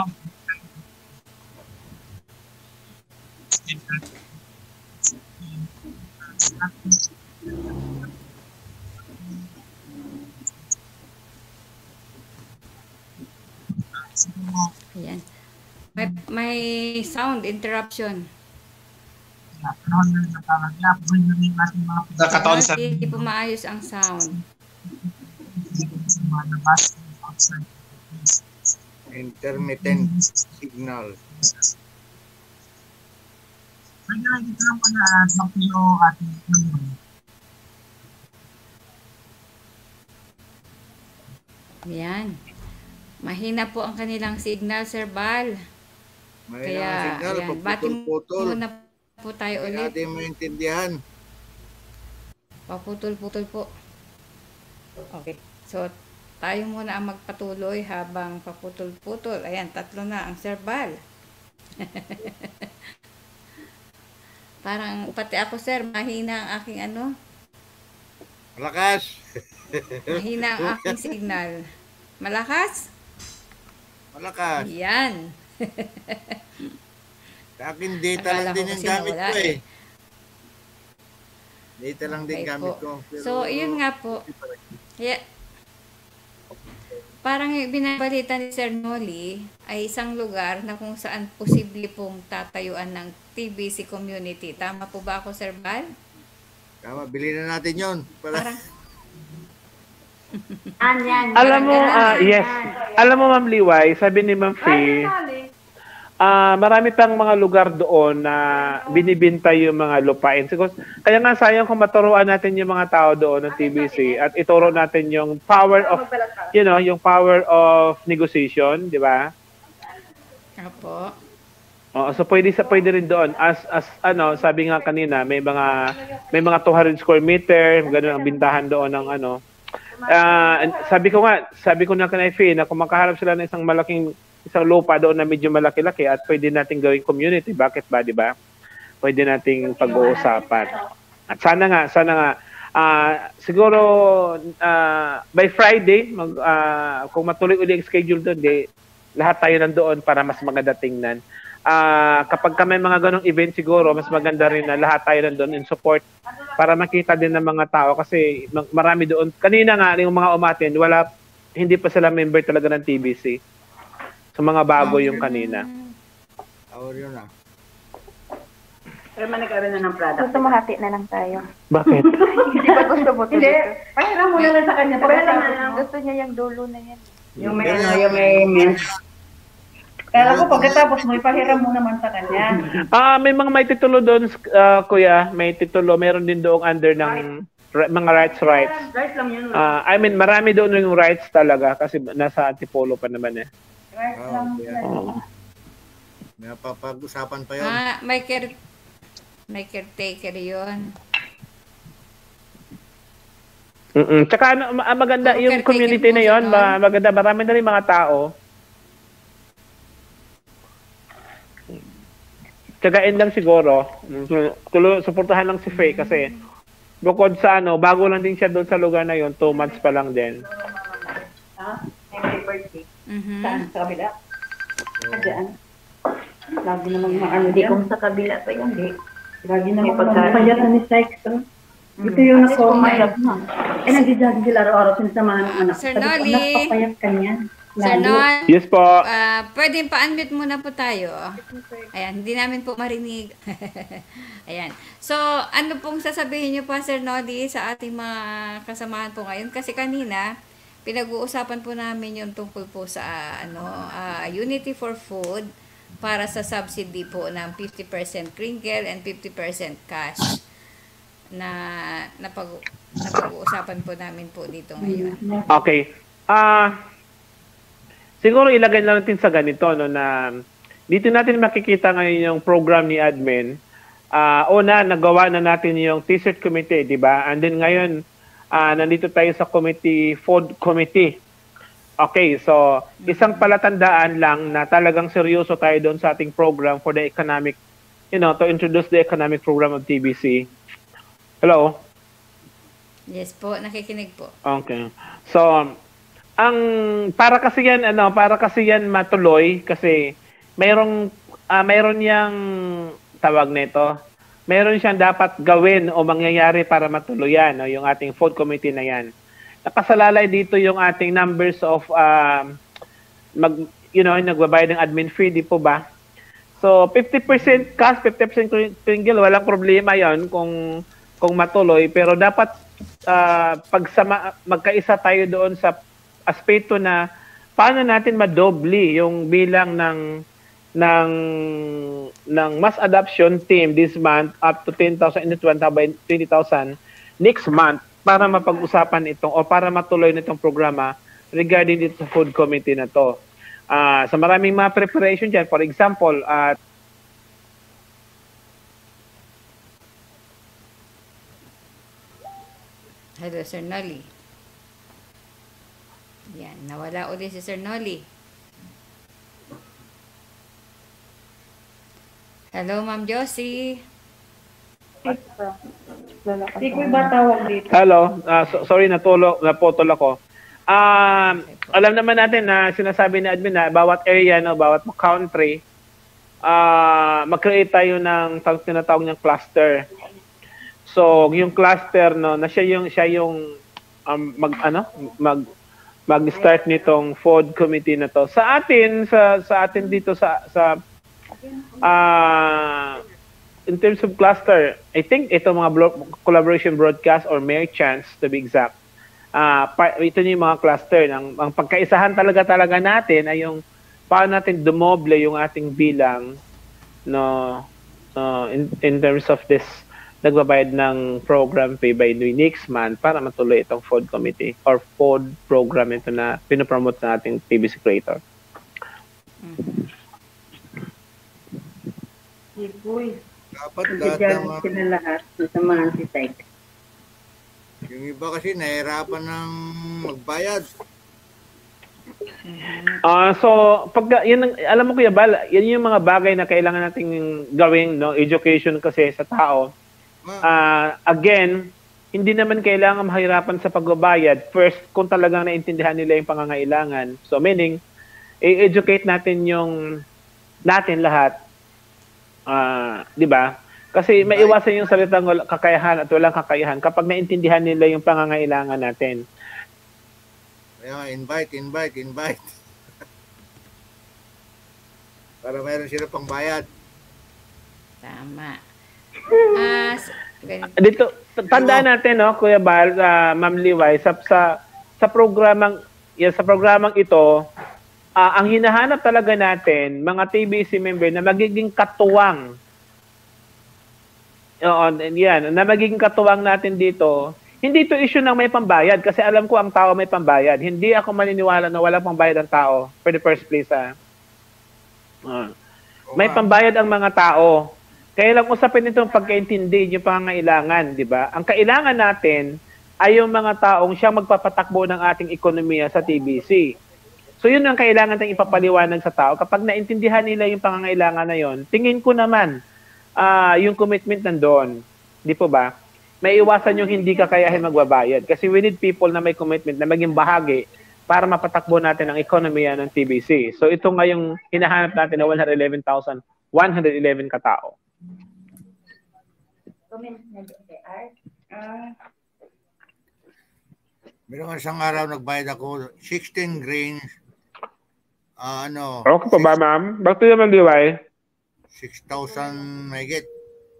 Ayan. May, may sound interruption. Nakataon sa Hindi po maayos ang sound. Intermittent signal. Ayan. Mahina po ang kanilang signal, Sir Bal. May Kaya, signal, ayan, bati paputol-putol. muna po tayo Hindi ulit. natin maintindihan. Paputol-putol po. Okay. So, tayo muna ang magpatuloy habang paputol-putol. Ayan, tatlo na ang Sir Bal. Parang, pati ako, Sir, mahina ang aking ano? Malakas. Mahina ang aking signal. Malakas? Malakas. Ayan. Sa akin, data Akala lang ko din yung kasi gamit nawala ko eh. eh. Data lang din Okay gamit po. ko. Pero, So, yun nga po. Yeah. Parang yung binabalita ni Sir Noli ay isang lugar na kung saan posible pong tatayuan ng T B C community. Tama po ba ako, Sir Bal? Tama, bilhin na natin yun. Para, Parang, Yan, yan. Alam mo, ah, yes. Alam mo, Ma'am Liway, sabi ni Ma'am Fee, ah marami pang mga lugar doon na binibinta yung mga lupain. Siguro, kaya nga sayang kung maturuan natin yung mga tao doon ng T B C at ituro natin yung power of, you know, yung power of negotiation, di ba? Apo. Oh, so pwede sa pwede rin doon as as ano, sabi nga kanina, may mga may mga two hundred square meter, ganoon ang bintahan doon ng ano. Ah, sabi ko nga, sabi ko na kay Fee na kung makaharap sila ng isang malaking isang lupa doon na medyo malaki-laki at pwede nating gawing community, bakit ba, di ba? Pwede nating pag-uusapan. At sana nga, sana nga ah siguro ah, by Friday, mag, ah, kung matuloy uli ang schedule doon, di, lahat tayo nandoon para mas maganda tingnan. Ah, kapag ka may mga ganong event siguro, mas maganda rin na lahat tayo nandoon in support para makita din ng mga tao kasi marami doon. Kanina nga, yung mga umatin, wala, hindi pa sila member talaga ng T B C. Sa mga bago yung kanina. Or yun na. Pero man nagkaroon na ng product. Gusto mo hati na lang tayo. Bakit? Hindi ba gusto mo Hindi. dito? Pahiram mo na lang sa kanya. Pahiram Pahiram na. Gusto niya yung dulo na yan. Yung may ano, yung may mint. Kaya ko pagkatapos mo, ipahiram mo naman sa kanya. Ah, may mga may titulo doon, ah, kuya, may titulo, meron din doong under ng ri- mga rights rights. Rice lang yun. Ah, I mean, marami doon yung rights talaga kasi nasa Antipolo pa naman eh. Rice Oh, lang. yeah. Oo. May papag-usapan pa yun. Ah, may care may caretaker yun. Mm. Tsaka ano, ma- maganda Oo, yung caretaker community po na siya yon, doon. ma- maganda, marami na rin mga tao. Tsagain lang siguro. Tulo, suportahan lang si Faye kasi bukod sa ano, bago lang din siya doon sa lugar na yon, two months pa lang din. Ha? May birthday. Mhm. Saan? Sa kabila? Diyan. Lagi namang maano Hindi dyan. kung sa kabila pa yan. Hindi. Lagi May namang pagkain. mapayatan ni Sykes. oh. Ito yung At least nako. pumayat na. Eh, nagdi-jogging sila araw-araw sinsamahan ng anak. Sir Sabi ko, Nolly. anak, papayat ka niyan. Sir Lalo. Non, Yes po. ah, pwedeng pa-unmute muna po tayo. Ayan, hindi namin po marinig. Ayan. So, ano pong sasabihin niyo pa, Sir Nolly, sa ating mga kasamahan po ngayon? Kasi kanina, pinag-uusapan po namin yung tungkol po sa ah, ano ah, Unity for Food para sa subsidy po ng fifty percent crinkle and fifty percent cash na napag napag-uusapan po namin po dito ngayon. Okay. Ah, siguro ilagay lang natin sa ganito no na dito natin makikita ngayon yung program ni admin. Ah, una nagawa na natin yung T-shirt committee, di ba? And then ngayon ah, nandito tayo sa committee, food committee. Okay, so isang palatandaan lang na talagang seryoso tayo doon sa ating program for the economic, you know, to introduce the economic program of T B C. Hello? Yes po, nakikinig po. Okay. So, ang para kasi yan ano, para kasi yan matuloy kasi mayroong ah, mayroon yang tawag nito. Mayroon siyang dapat gawin o mangyayari para matuloy yan, no, yung ating food committee na yan. Nakasalalay dito yung ating numbers of um, mag you know, nagbabayad ng admin fee, di po ba? So, fifty percent cash, fifty percent crinkle, walang problema 'yon kung kung matuloy, pero dapat uh, pagsama magkaisa tayo doon sa aspeto na paano natin madoble yung bilang ng ng ng mass adoption team this month up to ten thousand into twenty thousand next month para mapag-usapan itong o para matuloy nitong programa regarding dito sa food committee na to. Uh, sa maraming mga preparation dyan, for example, at uh, Hello, Sir Nolly. Yan, nawala ulit si Sir Nolly. Hello, Ma'am Josie. Hindi ko ba tawag dito? hello, uh, so, sorry natulo, naputol ako. Um, alam naman natin na sinasabi ni admin na bawat area, no, bawat country, uh, mag-create tayo ng tinatawag niyang cluster. So, yung cluster, no, na siya yung siya yung um, mag ano, mag mag-start nitong food committee na to. Sa atin, sa sa atin dito sa sa uh, in terms of cluster, I think ito mga blo- collaboration broadcast or merchants to be exact. Ah, uh, ito yung mga cluster ng ang pagkaisahan talaga talaga natin ay yung paano natin dumoble yung ating bilang no uh, in, in terms of this nagbabayad ng program pay by next month para matuloy itong food committee or food program ito na pinopromote ng ating T V C creator. Iboy. Dapat lahat Nagdi-jogging ng mga, sila lahat. Nasamahan si Sykes. yung iba kasi nahirapan ng magbayad. Ah, so pag yun ang- alam mo Kuya Bal, yan yung mga bagay na kailangan nating gawin, no, education kasi sa tao. Ma, Ah, again, hindi naman kailangan mahirapan sa pagbabayad. First, kung talagang naintindihan nila yung pangangailangan. So meaning, i-educate natin yung natin lahat. Ah, 'di ba? Kasi maiwasan yung salitang wala- kakayahan at walang kakayahan kapag naintindihan nila yung pangangailangan natin. kaya nga, invite, invite, invite. Para mayroon sila pang bayad. Tama. Ah, s- ganito. Dito, t- tandaan natin, no, Kuya Bal, uh, Ma'am Liway, sa, sa, sa programang, yan, sa programang ito, ah, ang hinahanap talaga natin, mga T B C member na magiging katuwang. Oo, yan, na magiging katuwang natin dito. Hindi ito issue ng may pambayad kasi alam ko ang tao may pambayad. Hindi ako maniniwala na walang pambayad ang tao for the first place. Ha? Ah. May pambayad ang mga tao. Kaya lang usapin itong pagkaintindi yung pangangailangan, di ba? Ang kailangan natin ay yung mga taong siyang magpapatakbo ng ating ekonomiya sa T B C. So yun ang kailangan tayong ipapaliwanag sa tao. Kapag naintindihan nila yung pangangailangan na yon, tingin ko naman uh, yung commitment nandoon. Di po ba? May iwasan yung hindi kakayahin magbabayad. Kasi we need people na may commitment na maging bahagi para mapatakbo natin ang ekonomiya ng T B C. So ito nga yung hinahanap natin na one hundred eleven thousand one hundred eleven katao. Meron isang araw nagbayad ako sixteen grains. Uh, ano? Okay po ba, ma'am? Bakit naman, Liway? six thousand may get.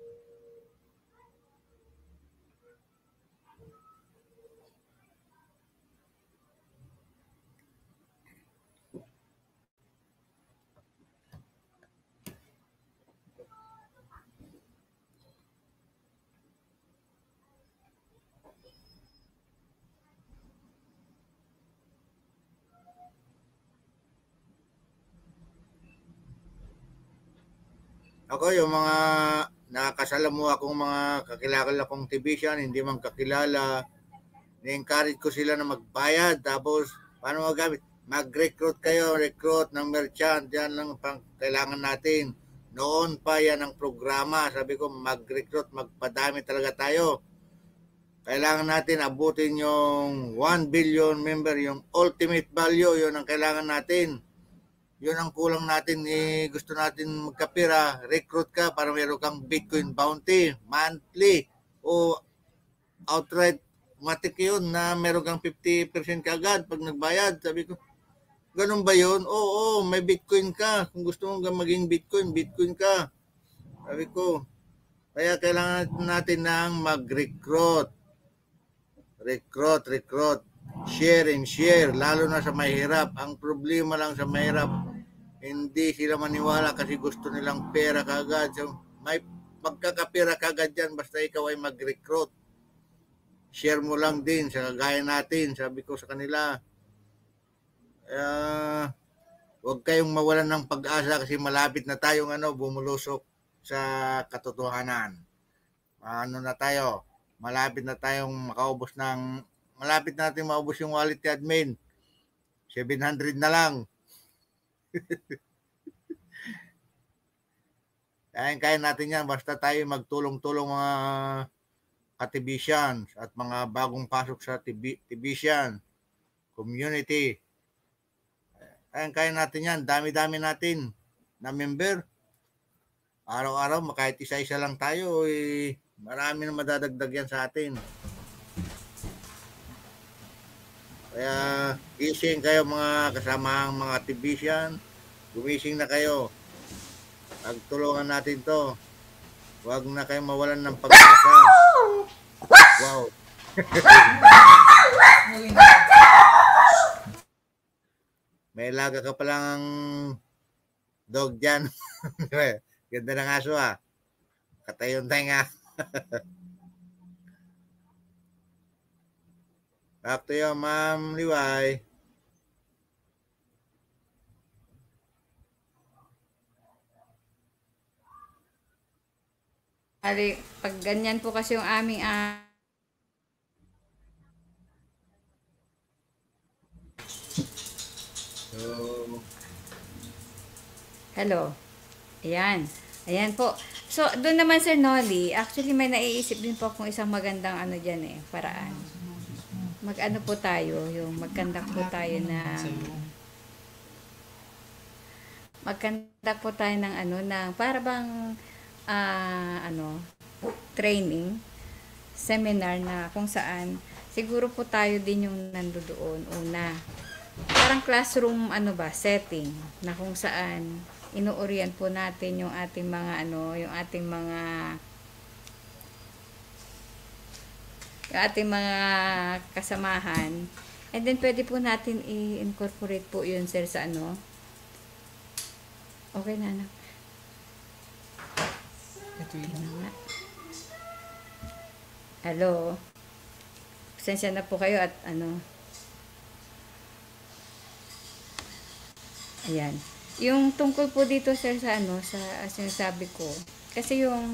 Ako yung mga nakakasalamu akong mga kakilala kong tibisyan, hindi man kakilala, ni-encourage ko sila na magbayad. Tapos, paano magamit? Mag-recruit kayo, recruit ng merchant. Yan lang pang kailangan natin. Noon pa yan ang programa. Sabi ko, mag-recruit, magpadami talaga tayo. Kailangan natin abutin yung one billion member, yung ultimate value, yun ang kailangan natin. Yun ang kulang natin, eh, gusto natin magkapira, recruit ka para meron kang Bitcoin bounty, monthly, o outright, matik yun na meron kang fifty percent kagad pag nagbayad. Sabi ko, ganun ba yun? Oo, oo, may Bitcoin ka. Kung gusto mong maging Bitcoin, Bitcoin ka. Sabi ko, kaya kailangan natin ng mag-recruit. Recruit, recruit. Share and share, lalo na sa mahirap. Ang problema lang sa mahirap, hindi sila maniwala kasi gusto nilang pera kagad. So, may pagkakapera kagad yan basta ikaw ay mag-recruit. Share mo lang din sa kagaya natin. Sabi ko sa kanila, uh, huwag kayong mawalan ng pag-asa kasi malapit na tayong ano, bumulusok sa katotohanan. Ano na tayo? Malapit na tayong makaubos ng malapit natin maubos yung wallet ni admin. seven hundred na lang. Kaya-kaya natin yan. Basta tayo magtulong-tulong mga katibisyan at mga bagong pasok sa tibisyan, community. Kaya-kaya natin yan. Dami-dami natin na member. Araw-araw, kahit isa-isa lang tayo, eh, marami na madadagdag yan sa atin. Kaya gising kayo mga kasamahang mga tibisyan, gumising na kayo. Pagtulungan natin to. Huwag na kayo mawalan ng pag-asa. Wow. May laga ka palang dog dyan. Ganda ng aso ah. Katayon tayo nga. Back to you, Ma'am Liway. Ali, pag ganyan po kasi yung aming uh, So, hello. Ayan. Ayan po. So, doon naman Sir Nolly, actually may naiisip din po akong isang magandang ano dyan eh, paraan. Mag-ano po tayo, yung magkandak po tayo na magkandak po tayo ng ano, na para bang uh, ano, training, seminar na kung saan siguro po tayo din yung nandoon una. Parang classroom ano ba, setting na kung saan inuurian po natin yung ating mga ano, yung ating mga yung ating mga kasamahan. And then pwede po natin i-incorporate po yun, sir, sa ano. Okay na, anak. Ito na nga. Hello. Pasensya na po kayo at ano. Ayan. Yung tungkol po dito, sir, sa ano, sa sinasabi ko. Kasi yung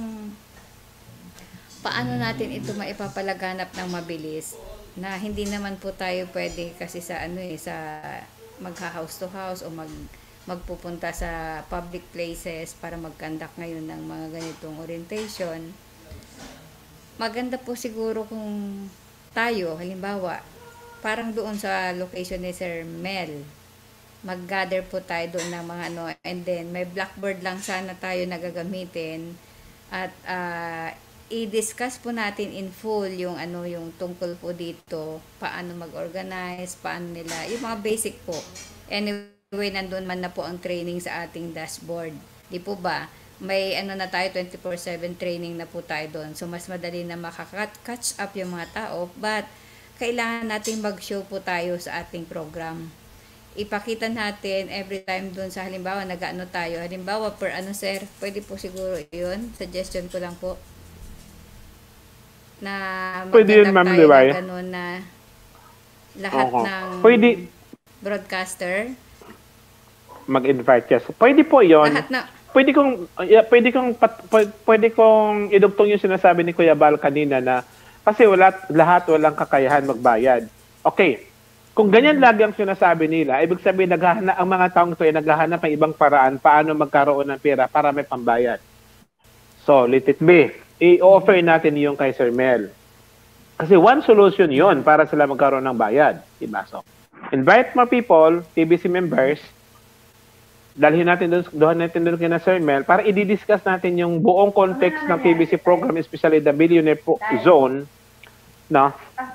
paano natin ito maipapalaganap ng mabilis na hindi naman po tayo pwede kasi sa ano eh, sa magha-house to house o mag magpupunta sa public places para mag-conduct ngayon ng mga ganitong orientation. Maganda po siguro kung tayo, halimbawa, parang doon sa location ni Sir Mel, mag-gather po tayo doon ng mga ano, and then may blackboard lang sana tayo na gagamitin at uh, i-discuss po natin in full yung ano, yung tungkol po dito, paano mag-organize, paano nila, yung mga basic po. Anyway, nandun man na po ang training sa ating dashboard. Di po ba? May ano na tayo, twenty-four seven training na po tayo doon. So, mas madali na makaka-catch up yung mga tao. But, kailangan natin mag-show po tayo sa ating program. Ipakita natin every time doon sa halimbawa, nag-ano tayo. Halimbawa, per ano, sir, pwede po siguro yun. Suggestion ko lang po. Na pwede yun, ma'am, di ba? Gano'n na lahat uh-huh. ng pwede broadcaster mag-invite yes. Pwede po yun. Lahat na Pwede kong yeah, pwede kong pat, pwede kong idugtong yung sinasabi ni Kuya Bal kanina na kasi wala lahat walang kakayahan magbayad. Okay. Kung ganyan lagi ang sinasabi nila, ibig sabihin naghahanap ang mga taong ito ay naghahanap ng ibang paraan paano magkaroon ng pera para may pambayad. So, let it be. I-offer natin yung kay Sir Mel. Kasi one solution yon para sila magkaroon ng bayad. Diba? So, invite more people, T B C members, dalhin natin doon, doon natin doon kay na Sir Mel para i-discuss natin yung buong context ng T B C program, especially the Billionaire Zone, no?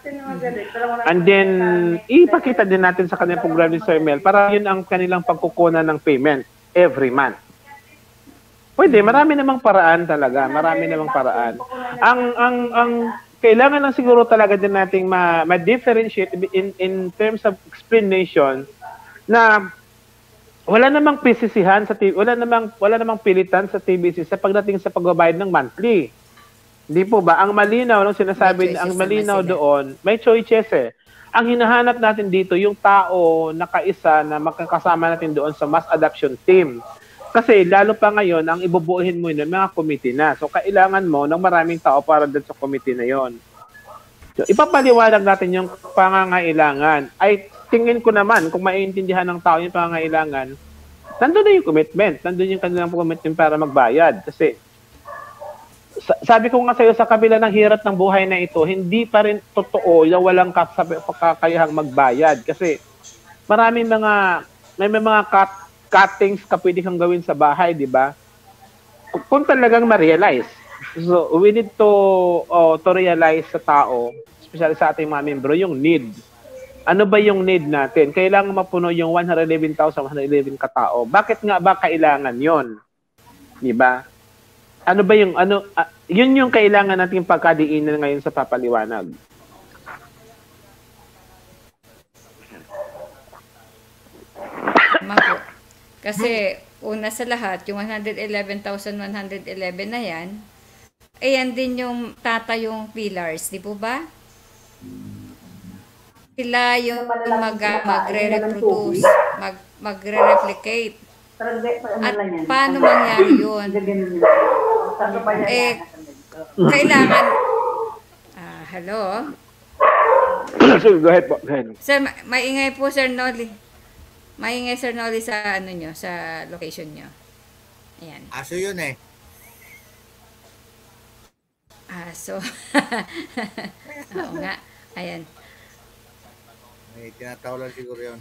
And then, ipakita din natin sa kanyang program ni Sir Mel para yun ang kanilang pagkukunan ng payment every month. Pwede, marami namang paraan talaga, marami namang paraan. Ang ang ang kailangan lang siguro talaga din nating ma, ma-differentiate in in terms of explanation na wala namang pisisihan sa wala namang wala namang pilitan sa T B C sa pagdating sa pagbabayad ng monthly. Hindi po ba ang malinaw ng sinasabi ang malinaw doon, may choices eh. Ang hinahanap natin dito yung tao na kaisa na makakasama natin doon sa mass adoption team. Kasi lalo pa ngayon, ang ibubuuhin mo yun ng mga committee na. So, kailangan mo ng maraming tao para doon sa committee na yon. So, ipapaliwanag natin yung pangangailangan. Ay, tingin ko naman, kung maiintindihan ng tao yung pangangailangan, nandun na yung commitment. Nandun yung kanilang commitment para magbayad. Kasi, sabi ko nga sa'yo, sa kabila ng hirap ng buhay na ito, hindi pa rin totoo yung walang kakayahang magbayad. Kasi, maraming mga, may mga cut, cuttings ka pwede kang gawin sa bahay, di ba? Kung talagang ma-realize. So, we need to uh, to realize sa tao, especially sa ating mga membro, yung need. Ano ba yung need natin? Kailangan mapuno yung one hundred eleven thousand one hundred eleven katao. Bakit nga ba kailangan yon? Di ba? Ano ba yung, ano, uh, yun yung kailangan nating pagkadiinan ngayon sa papaliwanag. Tama po. Kasi, una sa lahat, yung one hundred eleven thousand one hundred eleven na yan, eh yan din yung tatayong pillars, di po ba? Sila yung mag, magre-reproduce, mag, magre-replicate. At paano mangyari yun? Eh, kailangan, ah, hello? Sir, go ahead po. Go ahead. Sir, ma- maingay po, Sir Noli. Maingay, Sir Noli, sa ano nyo, sa location nyo. Ayan. Aso yun eh. Aso. Oo nga. Ayan. May tinatawalan siguro yun.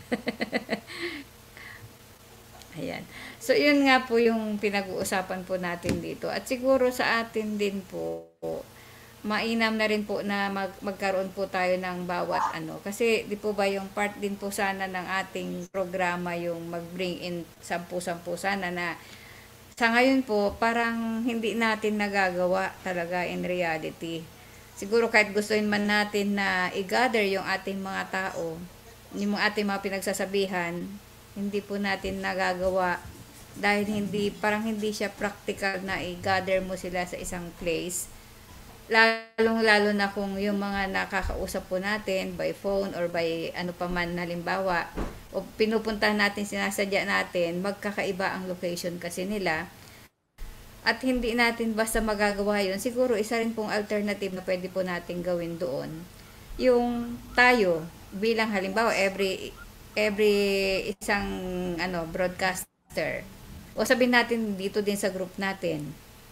Ayan. So, yun nga po yung pinag-uusapan po natin dito. At siguro sa atin din po, mainam na rin po na mag, magkaroon po tayo ng bawat ano. Kasi di po ba yung part din po sana ng ating programa yung mag-bring in sampu-sampu sana na sa ngayon po parang hindi natin nagagawa talaga in reality. Siguro kahit gustuin man natin na i-gather yung ating mga tao, yung ating mga pinagsasabihan, hindi po natin nagagawa dahil hindi parang hindi siya practical na i-gather mo sila sa isang place. Lalong-lalo na kung yung mga nakakausap po natin by phone or by ano pa man halimbawa o pinupuntahan natin, sinasadya natin, magkakaiba ang location kasi nila at hindi natin basta magagawa yun. Siguro isa rin pong alternative na pwede po natin gawin doon yung tayo bilang halimbawa every every isang ano broadcaster o sabihin natin dito din sa group natin,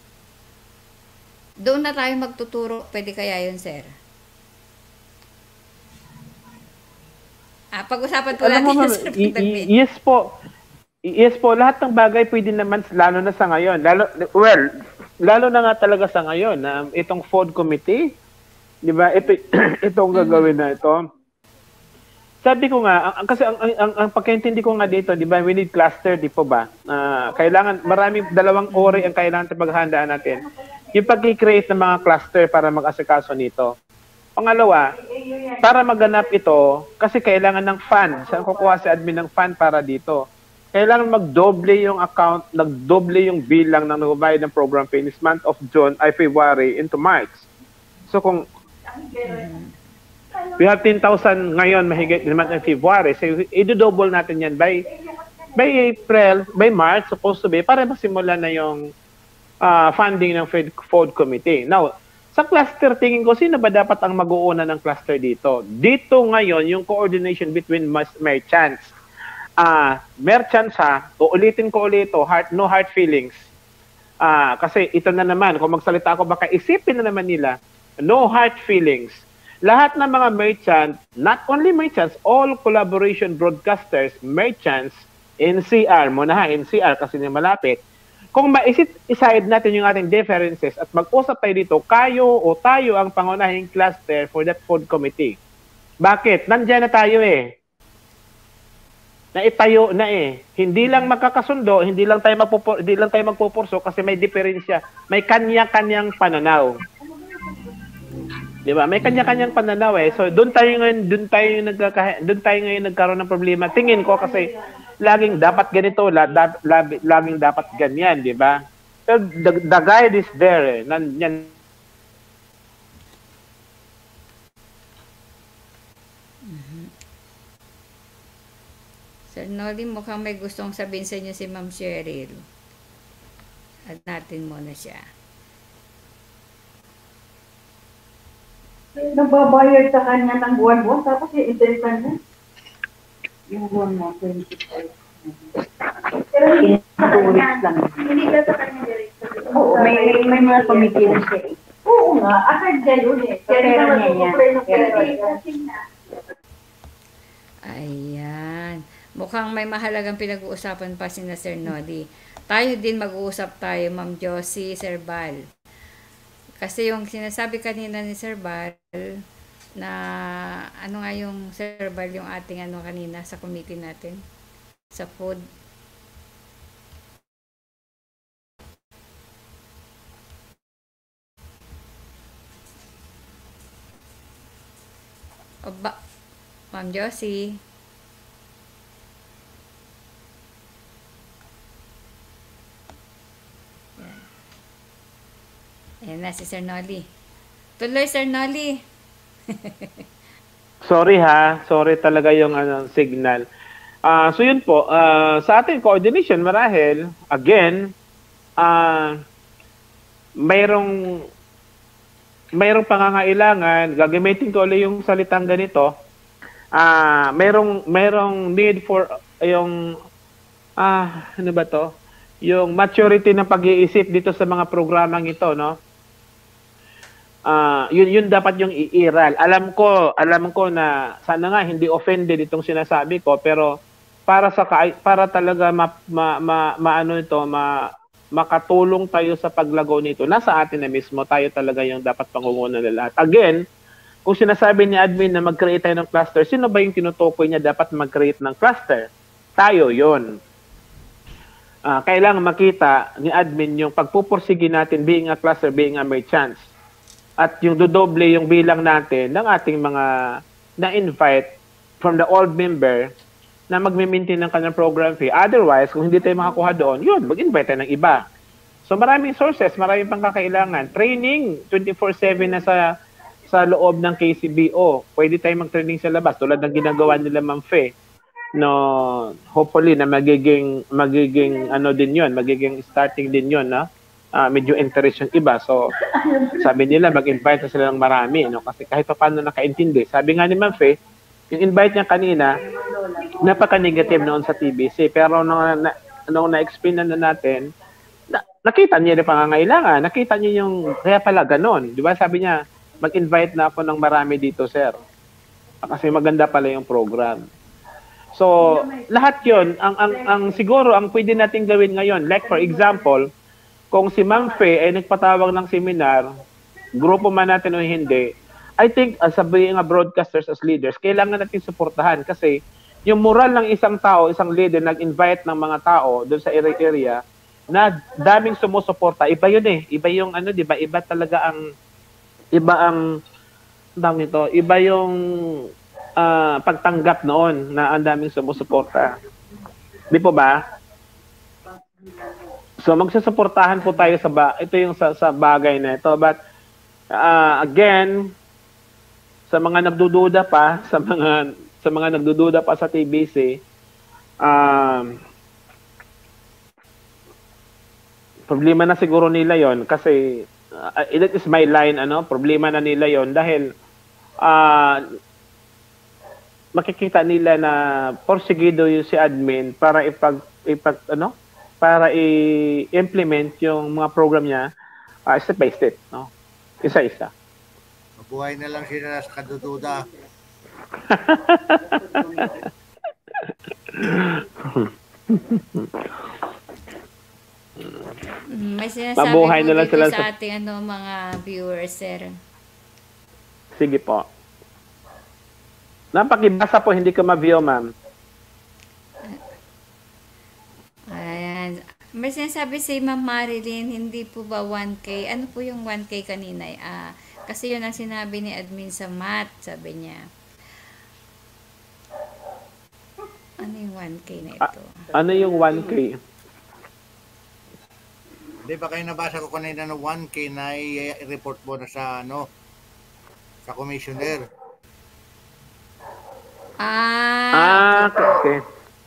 doon na tayo magtuturo. Pwede kaya yun, sir? Ah, pag-usapan po Alam natin mo, yun, ma'am, sir. y- y- yes po. Y- Yes po, lahat ng bagay pwede naman, lalo na sa ngayon. Lalo, well, lalo na nga talaga sa ngayon, na itong food committee, di ba, ito, itong gagawin na ito. Sabi ko nga, ang, kasi ang, ang, ang, ang pagkaintindi ko nga dito, di ba, we need cluster, di po ba? Uh, kailangan, marami, dalawang ori ang kailangan sa paghahandaan natin. Yung pag-create ng mga cluster para mag-asikaso nito. Pangalawa, para maganap ito, kasi kailangan ng fund. Saan kukuha si admin ng fund para dito? Kailangan magdoble yung account, nagdoble yung bilang ng nagbabayad ng program fee this month of June ay February into March. So kung we have ten thousand ngayon mahigit naman ng February, so i-double natin yan by by April, by March, supposed to be, para masimulan na yung uh, funding ng food, food committee. Now, sa cluster, tingin ko, sino ba dapat ang mag-uuna ng cluster dito? Dito ngayon, yung coordination between merchants. Uh, merchants ha, uulitin ko ulit ito, heart, no hard feelings. Uh, kasi ito na naman, kung magsalita ako, baka isipin na naman nila, no hard feelings. Lahat ng mga merchant, not only merchants, all collaboration broadcasters, merchants, N C R, muna ha, N C R kasi niya malapit. Kung ma-iside natin yung ating differences at mag-usap tayo dito, kayo o tayo ang pangunahing cluster for that food committee. Bakit? Nandiyan na tayo eh. Naitayo na eh. Hindi lang magkakasundo, hindi lang tayo magpupur, hindi lang tayo magpupurso kasi may diferensya. May kanya-kanyang pananaw. 'Di ba? May kanya-kanyang pananaw eh. So doon tayo ngayon, doon tayo nagkaka doon tayo ngayon nagkaroon ng problema. Tingin ko kasi laging dapat ganito, laging, laging dapat ganyan, 'di ba? So the, the guide is there eh. Nandiyan. Sir Noli, mukhang may gustong sabihin sa inyo si Ma'am Cheryl. At natin muna siya. Nababayad sa kanya ng buwan-buwan, tapos i-intentan niya. Yung buwan mo, twenty-five. Pero hindi sa kanya lang. Hindi ka sa kanya direct. Oo, may, may mga committee na siya. Oo nga, akad niya yun eh. Kaya naman magpupuray ng pera. Ayan. Mukhang may mahalagang pinag-uusapan pa si na Sir Noli. Tayo din mag-uusap tayo, Ma'am Josie, Sir Bal. Kasi yung sinasabi kanina ni Sir Bal, na ano nga yung Sir Bal, yung ating ano kanina sa committee natin, sa food. O ba, Ma'am Josie. Ayan na si Sir Noli. Tuloy, Sir Noli. Sorry ha. Sorry talaga yung ano, signal. Uh, so yun po. Uh, sa ating coordination, marahil, again, uh, mayroong mayroong pangangailangan, gagamitin ko ulit yung salitang ganito, uh, mayroong, mayroong need for yung, ah, ano ba to? Yung maturity ng pag-iisip dito sa mga programang ito, no? Uh, yun yun dapat yung iiral. Alam ko, alam ko na sana nga hindi offended itong sinasabi ko, pero para sa para talaga ma, ma, ma, maano ito, ma makatulong tayo sa paglago nito, nasa atin na mismo, tayo talaga yung dapat pangunguna na lahat. Again, kung sinasabi ni admin na mag-create tayo ng cluster, sino ba yung tinutukoy niya dapat mag-create ng cluster? Tayo yon. Uh, kailangan makita ni admin yung pagpupursige natin being a cluster, being a merchants. At yung dodoble yung bilang natin ng ating mga na-invite from the old member na mag-maintain ng kanilang program fee. Otherwise, kung hindi tayo makakuha doon, yun, mag-invite tayo ng iba. So maraming sources, maraming pang kakailangan. Training, twenty-four seven na sa sa loob ng K C B O. Pwede tayo mag-training sa labas tulad ng ginagawa nila Ma'am Fe. No, hopefully na magiging magiging ano din 'yon, magiging starting din 'yon, na uh, medyo interest yung iba. So sabi nila mag-invite na sila ng marami, no, kasi kahit pa paano nakaintindi. Sabi nga ni Ma'am Fe, yung invite niya kanina napaka-negative noon sa T B C, pero nung na, nung na-explain na natin, na, nakita niya yung pangangailangan, nakita niya yung kaya pala ganon, di ba? Sabi niya, mag-invite na ako ng marami dito, sir. Kasi maganda pala yung program. So, lahat 'yon, ang ang ang siguro ang pwede nating gawin ngayon, like for example, kung si Ma'am Fe ay nagpatawag ng seminar, grupo man natin o hindi, I think as a being a broadcasters, as leaders, kailangan natin suportahan kasi yung moral ng isang tao, isang leader nag-invite ng mga tao doon sa area na daming sumusuporta, iba yun eh. Iba yung ano, di ba? Iba talaga ang iba ang tawag nito, iba yung uh, pagtanggap noon na ang daming sumusuporta. Di po ba? So magsusuportahan po tayo sa ba ito yung sa, sa bagay na ito. But uh, again, sa mga nagdududa pa, sa mga sa mga nagdududa pa sa T B C, um, problema na siguro nila yon kasi uh, it is my line, ano, problema na nila yon dahil uh, makikita nila na porsigido yung si admin para ipag, ipag ano, para i-implement yung mga program niya uh, step by step, no? Isa-isa. Mabuhay na lang sila sa kadududa. May sinasabi Mabuhay po na lang dito sila sa sa- ating ano, mga viewers, sir. Sige po. Napakibasa po, hindi ko ma-view, ma'am. Ayan. May sinasabi si Ma'am Marilyn, hindi po ba one K? Ano po yung one K kanina? Ah, kasi yun ang sinabi ni admin sa math, sabi niya. Ano yung one K na ito? Ano yung one K? Di ba kayo nabasa ko kanina na one K na i-report mo na sa ano sa commissioner. Ah, Ah, okay po. okay.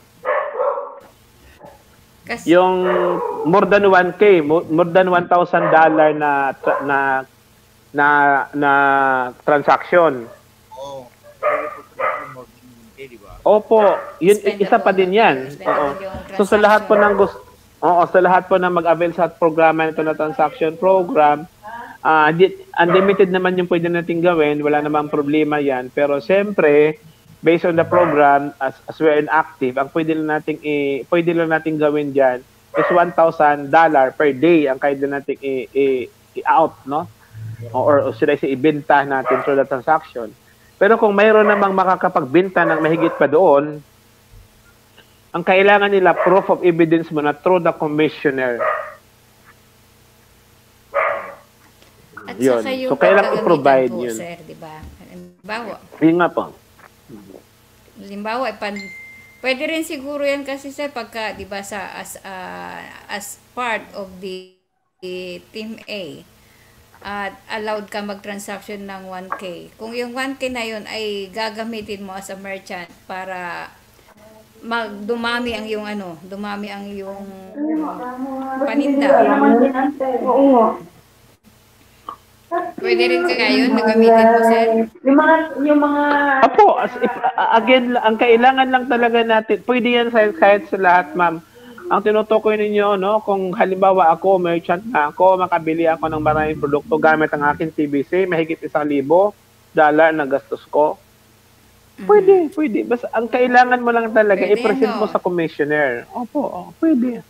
Kasi, Yung more than one K, mo- more than one thousand dollars na, tra- na, na, na transaction. Oo. I-report mo sa more than one K, di ba? Opo, yun, Spendable isa pa din yan. Spendable Oo. yung So sa lahat po transaction. ng gusto, oo, sa lahat po na mag-avail sa programa nito na transaction program, ah di- unlimited naman yung pwede natin gawin, wala namang problema yan. Pero siyempre, based on the program, as, as we're inactive, ang pwede lang nating i, pwede lang nating gawin diyan is one thousand dollars per day ang kaya nating i, i, i-out, no? Or, or should I say, ibenta natin through the transaction. Pero kung mayroon namang makakapagbenta ng mahigit pa doon, ang kailangan nila proof of evidence mo na through the commissioner. At Yun. saka yung So, kailangan pagkagamitan i-provide po, yun. sir, di ba? Halimbawa, Yun nga po. halimbawa, pan, pwede rin siguro yan kasi, sir, pagka, di ba, sa, as, ah, as part of the, the Team A, at allowed ka mag-transaction ng one K. Kung yung one K na yun ay gagamitin mo as a merchant para magdumami ang yung ano, dumami ang yung paninda. Oo nga. Pwede rin kaya yun na gamitin mo, sir? Yung mga, yung mga, Apo, as if, uh, again, ang kailangan lang talaga natin, pwede yan sa, kahit sa lahat, ma'am. Ang tinutukoy ninyo, no, kung halimbawa ako, merchant na ako, makabili ako ng maraming produkto gamit ang aking T B C, mahigit isang libo dollar na gastos ko. Pwede, pwede. Basta ang kailangan mo lang talaga, Pwede, i-present no? mo sa commissioner. Opo, oh, pwede.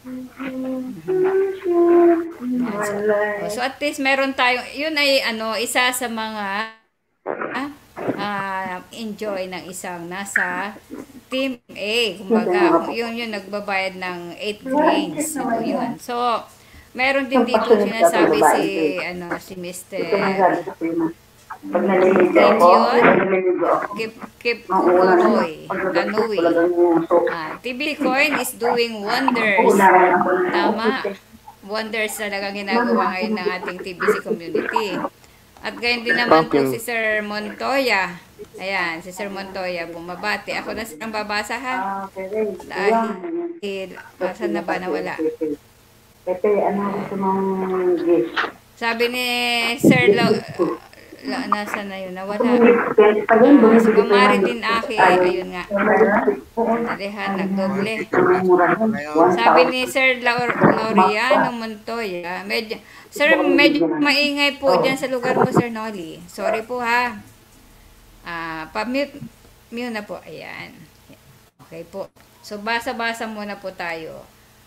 Oh, so at least meron tayong, yun ay ano, isa sa mga ah, ah, enjoy ng isang nasa Team A. Kumbaga, yun yung nagbabayad ng eight grains. Ito yun. So, meron din dito sinasabi si, ano, si mister Pag naliligo ako, Yun? naliligo ako. Kip, Kip Ang una, Kukuroy, pagdating ko Lanui. talagang yung suko. Ah, T V Coin is doing wonders. Unahan ako ng Tama. office. Wonders talagang ginagawa ngayon ng ating T B C community. At gayon din naman po si Sir Montoya. Ayan, si Sir Montoya bumabati. Ako na silang babasa ha. Ah, okay. Dahil, asan na ba nawala? Pepe, ano gusto mong gift? Sabi ni Sir Lo, La, nasa na yun? Nawala. Pag yun, Ah, bumibili si ko Mamari ng- din Aki, ayun nga. Nalihan, nagdoble. Sabi ni Sir Laur- Laureano Montoya, medyo, Sir, medyo maingay po dyan sa lugar mo, Sir Nolly. Sorry po ha. Ah, pa-mute, mute na po. Ayan. Okay po. So, basa-basa muna po tayo.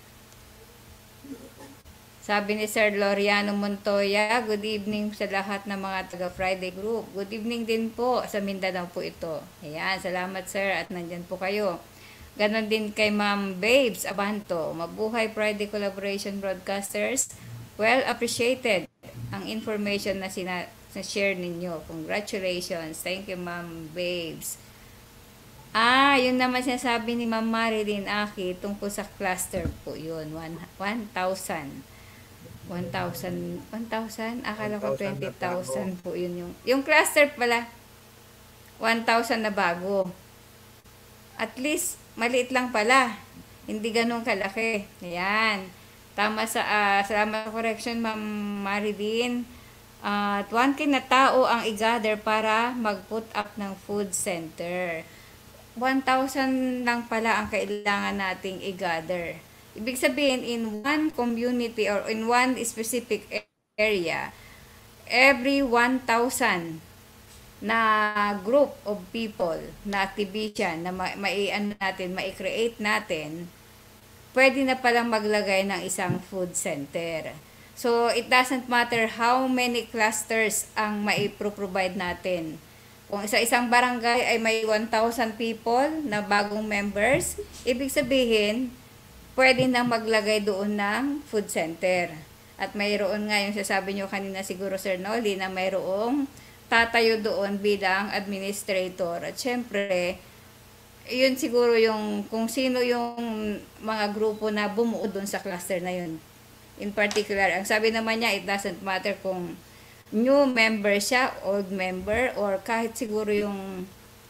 Sabi ni Sir Laureano Montoya, good evening sa lahat ng mga taga Friday Group. Good evening din po sa Mindanao po ito. Ayan, salamat sir at nandyan po kayo. Ganon din kay Ma'am Babes Abanto. Mabuhay Friday Collaboration Broadcasters. Well appreciated ang information na sina na share ninyo. Congratulations. Thank you Ma'am Babes. Ah, yun naman sinasabi ni Ma'am Marilyn Aki tungkol sa cluster po yun. one thousand. one thousand. one thousand? Akala ko twenty thousand po yun yung. Yung cluster pala, one thousand na bago. At least, maliit lang pala. Hindi ganun kalaki. Ayan. Tama sa, uh, salamat sa correction, Ma'am Marilyn. Uh, at one K na tao ang i-gather para mag-put up ng food center. one thousand lang pala ang kailangan nating i-gather. Ibig sabihin, in one community or in one specific area, every one thousand na group of people, na activation, na mai-ano natin, mai-create natin, pwede na palang maglagay ng isang food center. So, it doesn't matter how many clusters ang mai-provide natin. Kung sa isang barangay ay may one thousand people na bagong members, ibig sabihin, pwede na maglagay doon ng food center. At mayroon nga yung sasabi nyo kanina siguro Sir Nolly na mayroong tatayo doon bilang administrator. At syempre, yun siguro yung kung sino yung mga grupo na bumuo doon sa cluster na yun. In particular, ang sabi naman niya, it doesn't matter kung new member siya, old member, or kahit siguro yung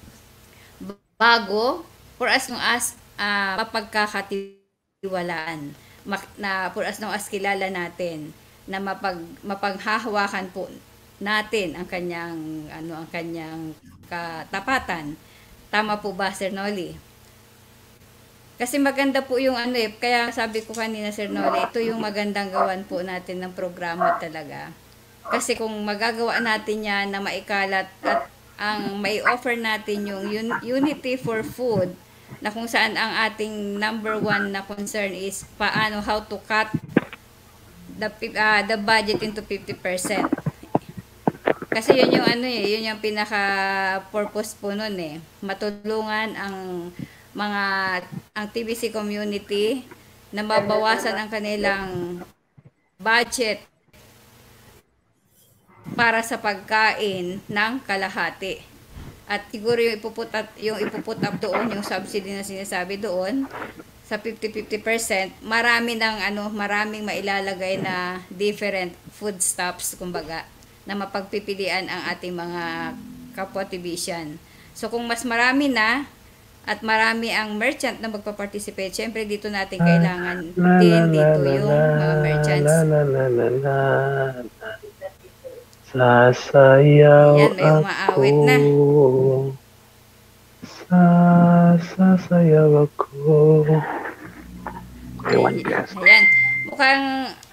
bago, for as long as uh, mapagkakatiwala walaan na for as long as kilala natin na mapag mapaghahawakan po natin ang kanyang ano ang kanyang katapatan. Tama po ba Sir Nolly? Kasi maganda po yung ano eh, kaya sabi ko kanina Sir Nolly, ito yung magandang gawan po natin ng programa talaga. Kasi kung magagawa natin yan na maikalat at ang may offer natin yung un- Unity for Food, na kung saan ang ating number one na concern is paano, how to cut the, uh, the budget into fifty percent. Kasi yun yung ano eh, yun yung pinaka-purpose po nun eh. Matulungan ang mga, ang T B C community na mabawasan ang kanilang budget para sa pagkain ng kalahati. At siguro yung ipuput up, yung ipuput up doon, yung subsidy na sinasabi doon, sa fifty fifty percent, marami ng ano, maraming mailalagay na different foodstuffs, kumbaga, na mapagpipilian ang ating mga kapwa Tibisan. So kung mas marami na, at marami ang merchant na magpa-participate, syempre dito natin kailangan din dito yung mga merchants. Sasayaw Yan, may umaawit na. ako. Sasayaw ako. Ewan guys. Ayan. Mukhang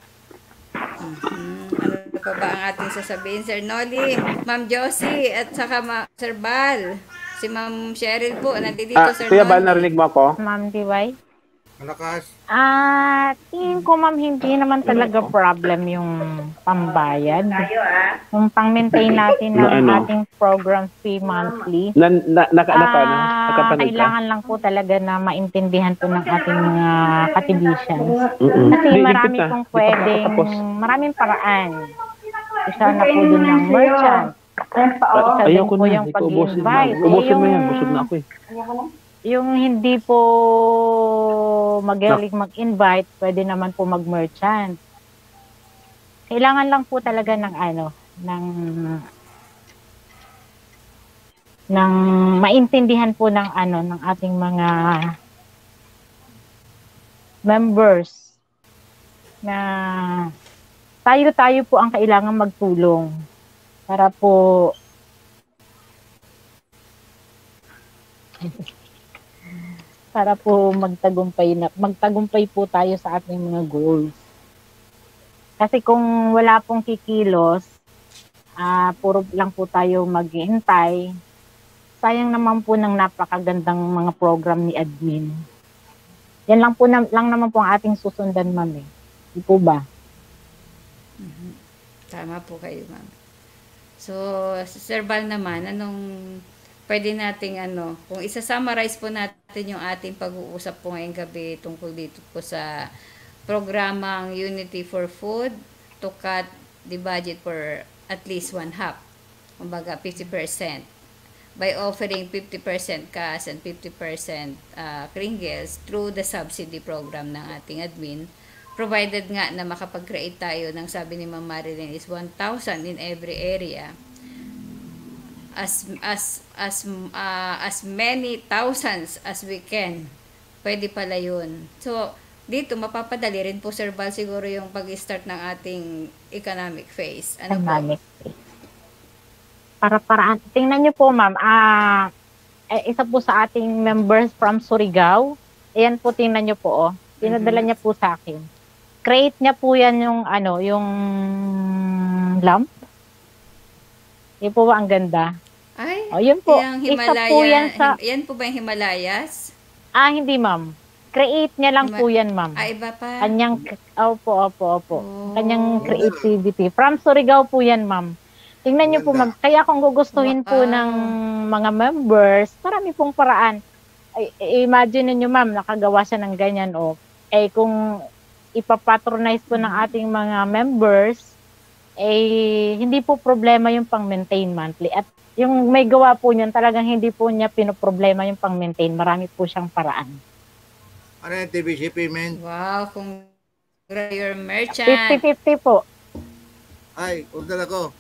mhm, ano pa ba ang ating sasabihin, Sir Nolly, Ma'am Josie, at saka Ma- Sir Bal. Si Ma'am Cheryl po, nandito, Ah, Sir Kuya Bal, Noli. narinig mo ako? Ma'am D Y? Malakas. Ah, tingin ko ma'am hindi naman talaga problem yung pambayad. Yung pang-maintain natin ng Na ano? ating program fee monthly. Na, na, naka, naka, ano? Ah, Nakapanood ka? kailangan lang po talaga na maintindihan po ng ating mga katibisans. Mm-mm. Kasi Di, marami higpit na. pong Di pa pwedeng, nakatapos. maraming paraan. Isa na po dun ng merchant. Isa din Ayoko po na. yung Ikaw, ubusin mo. pag-invite. Eh, Ubusin mo yan. yung- Busog na ako eh. Yung hindi po magaling mag-invite, pwede naman po mag-merchant. Kailangan lang po talaga ng ano, ng ng maintindihan po ng ano ng ating mga members na tayo-tayo po ang kailangan magtulong para po para po magtagumpay na magtagumpay po tayo sa ating mga goals. Kasi kung wala pong kikilos, ah puro lang po tayo maghihintay, sayang naman po ng napakagandang mga program ni admin. Yan lang po na, lang naman po ang ating susundan, ma'am eh. Di po ba? Mhm. Tama po kayo, ma'am. So, si Sir Bal naman, anong pwede nating ano, kung isa-summarize po natin yung ating pag-uusap po ngayong gabi tungkol dito po sa programang Unity for Food to cut the budget for at least one half, kumbaga fifty percent, by offering fifty percent cash and fifty percent uh, kringles through the subsidy program ng ating admin, provided nga na makapag-create tayo ng, sabi ni Ma'am Marilyn, is one thousand in every area, as as as uh, as many thousands as we can. Pwede pala yun. So dito mapapadali rin po, Sir Bal, siguro yung pag-start ng ating economic phase. Ano Economic po? Para paraan. Tingnan niyo po, ma'am. Ah, eh, isa po sa ating members from Surigao. Ayan po, tingnan niyo po, oh. Pinadala Mhm. niya po sa akin. Create niya po yan yung ano, yung lamp. Yun po ba ang ganda? Ay, O, yun po. yung Isa Himalaya, po yan sa... Him- yan po ba yung Himalayas? Ah, hindi, ma'am. Create niya lang Hima- po yan, ma'am. Ah, iba pa? Kanyang, opo, opo, opo. Oh. Kanyang creativity. From Surigao po yan, ma'am. Tingnan niyo po, ma'am. Kaya kung gugustuhin po Wow. ng mga members, marami pong paraan. Ay, imagine niyo, ma'am, nakagawa siya ng ganyan, o. Eh, kung ipapatronize po ng ating mga members, eh, hindi po problema yung pang-maintain monthly. At yung may gawa po niyan, talagang hindi po niya pinoproblema yung pang-maintain. Marami po siyang paraan. Ano yung T V C payment? Wow, kung your merchant. fifty-fifty po. Ay, order ako.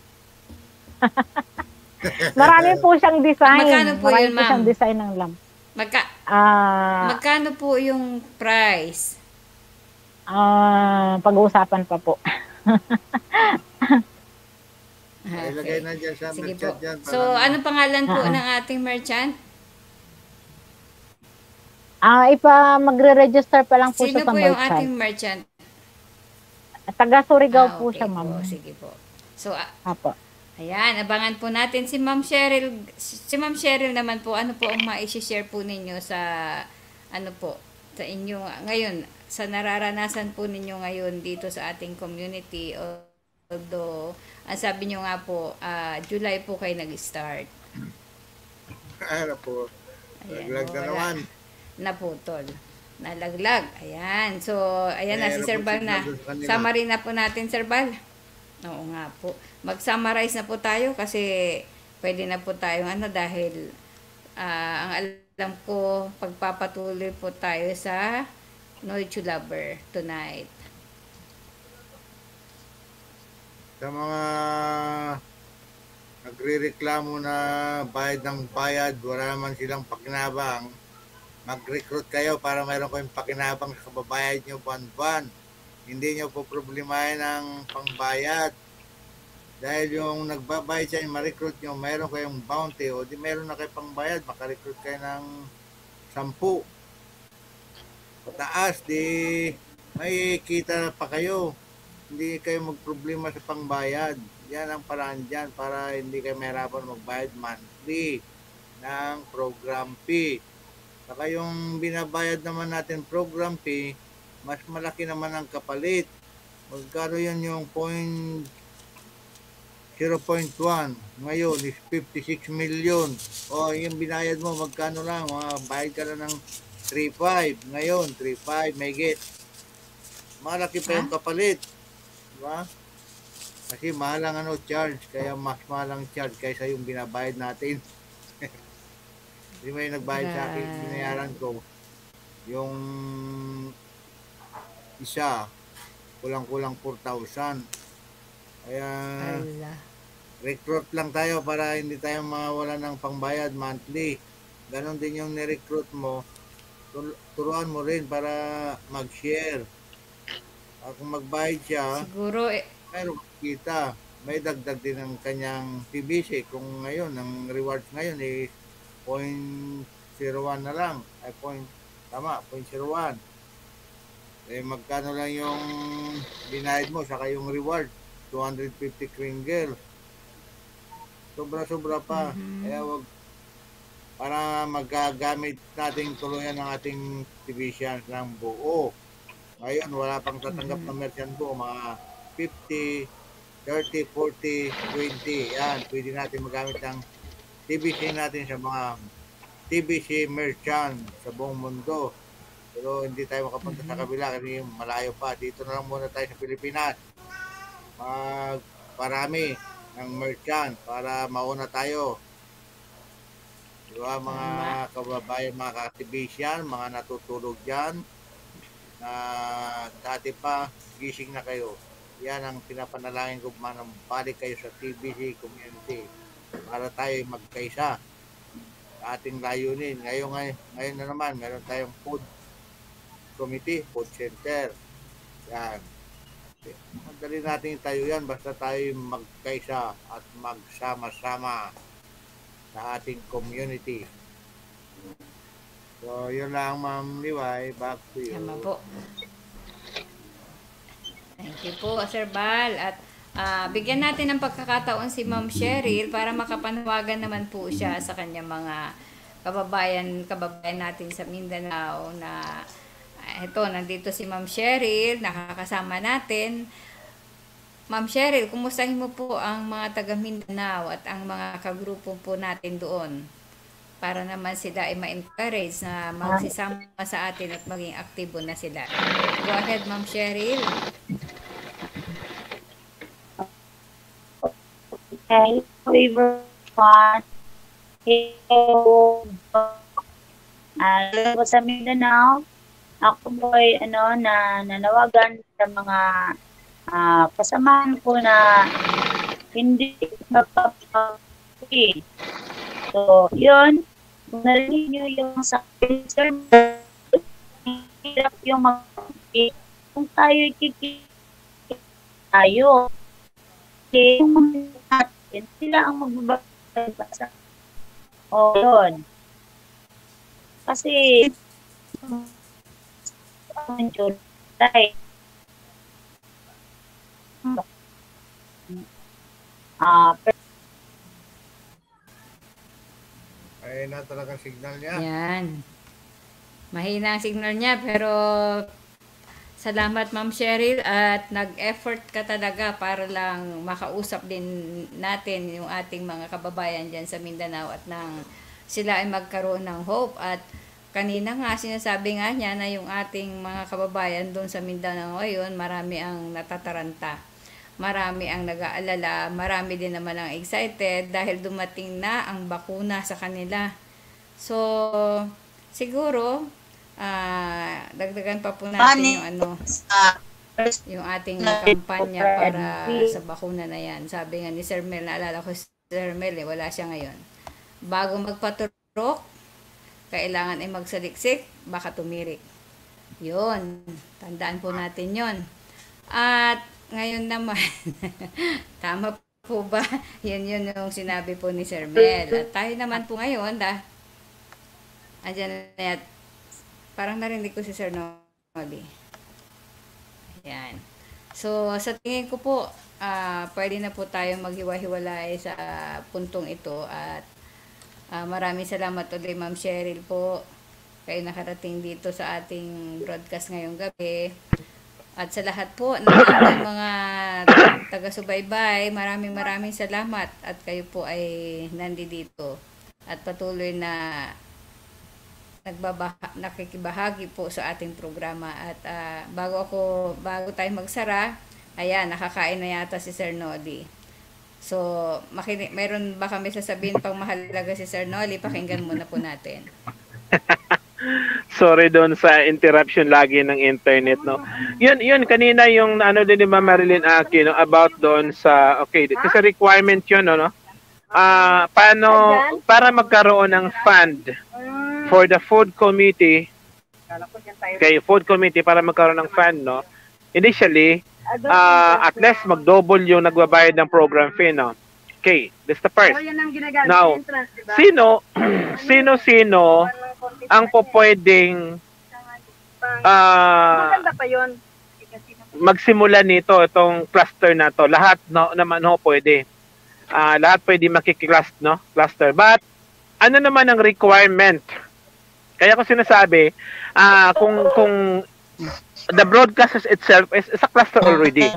Marami po siyang design. Magkano po Marami yun, po ma'am? siyang design ng lamp. Magka, Ah, magkano po yung price? ah, pag-uusapan pa po. Ah, Ilagay okay. na dyan sa Sige merchant po. dyan. So, ano pangalan po Ah, ah. ng ating merchant? Ah, ipa magre-register pa lang po Sino siya sa po yung merchant. ating merchant? Taga Surigao Ah, po okay siya, ma'am. po. Sige po. So, ah, Apo. ayan, abangan po natin si Ma'am Cheryl. Si Ma'am Cheryl naman po, ano po ang ma-share po ninyo sa, ano po, sa inyo, ngayon, sa nararanasan po ninyo ngayon dito sa ating community. Although, ang sabi nyo nga po, ah, July po kayo nag-start. Ano po? Ayan, Laglag na wala. naman. Naputol. Nalaglag. Ayan. So, ayan na si Meron Sir po Bal na. signal doon sa kanila. Summary na po natin, Sir Bal. Oo nga po. Mag-summarize na po tayo kasi pwede na po tayong ano dahil ah, ang alam ko, pagpapatuloy po tayo sa No You Lover tonight. Sa mga nagre-reklamo na bayad ng bayad, wala naman silang pakinabang, mag-recruit kayo para mayroon kayong pakinabang sa kababayad nyo buwan-buwan. Hindi nyo po problemahin ang pangbayad. Dahil yung nagbabayad sa inyo, ma-recruit nyo, mayroon kayong bounty o di mayroon na kayo pangbayad, maka-recruit kayo ng sampu. Taas, di may kita pa kayo. Hindi kayo magproblema sa pangbayad. Yan ang paraan dyan para hindi kayo mahirapan magbayad monthly. ng program fee. Saka yung binabayad naman natin program fee, mas malaki naman ang kapalit. Magkano yun yung point zero point one? Ngayon is fifty-six million. O yung binayad mo, magkano lang? Mga bayad ka na ng three point five. Ngayon, three point five, may get. Malaki pa yung kapalit. Diba? Kasi mahal ang ano, charge. Kaya mas mahal ang charge kaysa yung binabayad natin. Hindi mo yung nagbayad sa akin, binayaran ko. Yung isa, kulang-kulang four thousand. Kaya Ala. recruit lang tayo para hindi tayo mawala ng pangbayad monthly. Ganon din yung ni-recruit mo. Tur- turuan mo rin para mag-share. At kung magbayad siya, Siguro, eh, pero kita, may dagdag din ang kanyang T B C. Kung ngayon, ang rewards ngayon is zero point zero one na lang. Ay, point, tama, zero point zero one. Eh, magkano lang yung binayad mo, saka yung reward, two hundred fifty kringle. Sobra-sobra pa. Mhm. Kaya wag, para magagamit natin tuluyan ng ating division ng buo. Ngayon, wala pang tatanggap na merchant buo, mga fifty, thirty, forty, twenty. Yan, pwede natin magamit ng T B C natin sa mga T B C merchant sa buong mundo. Pero hindi tayo makapunta sa kabila kasi malayo pa. Dito na lang muna tayo sa Pilipinas. Magparami ng merchant para mauna tayo. Diba mga kababayan, mga ka-activision, mga natutulog dyan, na dati pa, gising na kayo. Yan ang pinapanalangin ko, manang balik kayo sa T B C community para tayo magkaisa sa ating layunin. Ngayon, ngayon, ngayon na naman, meron tayong food committee, food center. Yan. Madali natin tayo yan basta tayo magkaisa at magsama-sama sa ating community. So, yun lang, Ma'am Liway. Back to you. tama po. Thank you po, Sir Bal. At ah, bigyan natin ng pagkakataon si Ma'am Cheryl para makapanawagan naman po siya sa kanyang mga kababayan, kababayan natin sa Mindanao na ah, eto, nandito si Ma'am Cheryl, nakakasama natin. Ma'am Cheryl, kumustahin mo po ang mga taga Mindanao at ang mga kagrupo po natin doon para naman sila ay ma-encourage na magsisama sa atin at maging aktibo na sila. Go ahead, Ma'am Cheryl. Okay, favor one. Hello. Ah, uh, sa Mindanao, ako po ay ano, na nanawagan sa mga uh, kasamahan ko na hindi magpapakita. So, yun, kung narinig nyo yung sa sir, hirap yung mag-pay. Kung tayo kikita tayo, okay, yung mga natin, sila ang magbabasa. O, yun. Kasi, ang July, ah, Ay na talagang signal niya. Yan. Mahina ang signal niya pero salamat Ma'am Cheryl at nag-effort ka talaga para lang makausap din natin yung ating mga kababayan dyan sa Mindanao at nang sila ay magkaroon ng hope. At kanina nga sinasabi nga niya na yung ating mga kababayan doon sa Mindanao ngayon, marami ang natataranta. Marami ang nag-aalala, marami din naman ang excited dahil dumating na ang bakuna sa kanila. So, siguro, ah, dagdagan pa po natin yung ano, yung ating kampanya para sa bakuna na yan. Sabi nga ni Sir Mel, naalala ko si Sir Mel, eh, wala siya ngayon. Bago magpaturok, kailangan ay magsaliksik, baka tumirik. Yun, tandaan po natin yun. At ngayon naman, tama po ba? Yun yun yung sinabi po ni Sir Mel. At tayo naman po ngayon, dah, andyan na yan. Parang narinig ko si Sir Noli. Ayan. So, sa tingin ko po, uh, pwede na po tayo maghiwa-hiwalay sa puntong ito. At Ah, maraming salamat ulit, Ma'am Cheryl po. Kayo nakarating dito sa ating broadcast ngayong gabi. At sa lahat po ng ating mga taga-subaybay, maraming maraming salamat at kayo po ay nandito at patuloy na nagbabaha, nakikibahagi po sa ating programa. At uh, bago ako bago tayo magsara, ayan, nakakain na yata si Sir Noli. So, makinig, meron ba kami sasabihin pang mahalaga si Sir Noli? Pakinggan muna po natin. Sorry doon sa interruption lagi ng internet, no. Yun, yun kanina yung ano din ni Ma'am Marilyn Aki, no, about doon sa okay, kasi requirement yun, no, no. Ah, uh, paano para magkaroon ng fund for the food committee. Okay, food committee para magkaroon ng fund, no. Initially, uh, at least mag-double yung nagbabayad ng program fee, no. Okay, that's the first. Now, sino sino sino ang po pwedeng uh, magsimula nito, itong cluster na to. Lahat no, naman ho pwede. Uh, lahat pwede makikiclust, no? Cluster. But, ano naman ang requirement? Kaya ko sinasabi, uh, kung, kung the broadcast itself is, is a cluster already.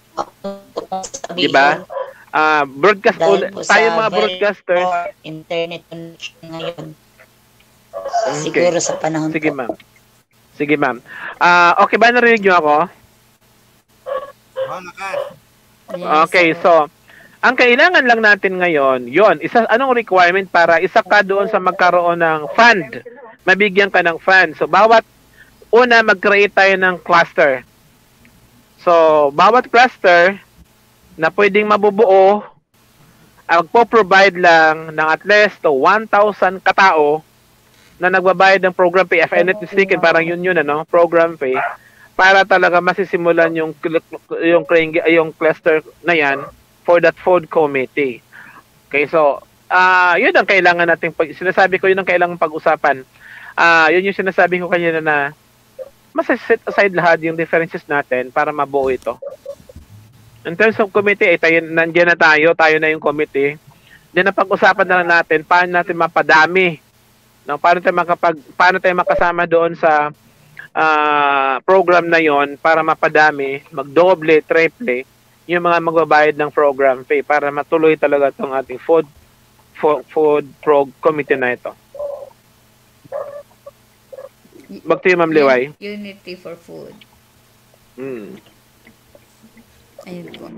Diba? Uh, broadcast, tayo mga broadcasters. Internet connection ngayon. Siguro okay. Sa panahon Sige, ma'am. Sige, ma'am. Uh, okay ba narinig nyo ako? Oh, nakas. Okay, so, ang kailangan lang natin ngayon, yon, isa, anong requirement para isa ka doon sa magkaroon ng fund? Mabigyan ka ng fund. So, bawat, una, mag-create tayo ng cluster. So, bawat cluster na pwedeng mabubuo, magpo-provide lang ng at least to one thousand katao na nagbabayad ng program fee. If I'm not mistaken, parang yun yun, ano, program fee, para talaga masisimulan yung, yung, yung, yung cluster na yan for that food committee. Okay, so, uh, yun ang kailangan natin, pag, sinasabi ko yun ang kailangan pag-usapan. Uh, yun yung sinasabi ko kanina na mas-set aside lahat yung differences natin para mabuo ito. In terms of committee, eh, tayo, nandiyan na tayo, tayo na yung committee. Then, napag-usapan na lang natin paano natin mapadami. No? Paano tayo, makapag, paano tayo makasama doon sa uh, program na yon para mapadami, magdoble, triple, yung mga magbabayad ng program fee para matuloy talaga itong ating food food, food prog committee na ito. Back to you, Ma'am Liway. Unity for food. Hmm. Ayun po.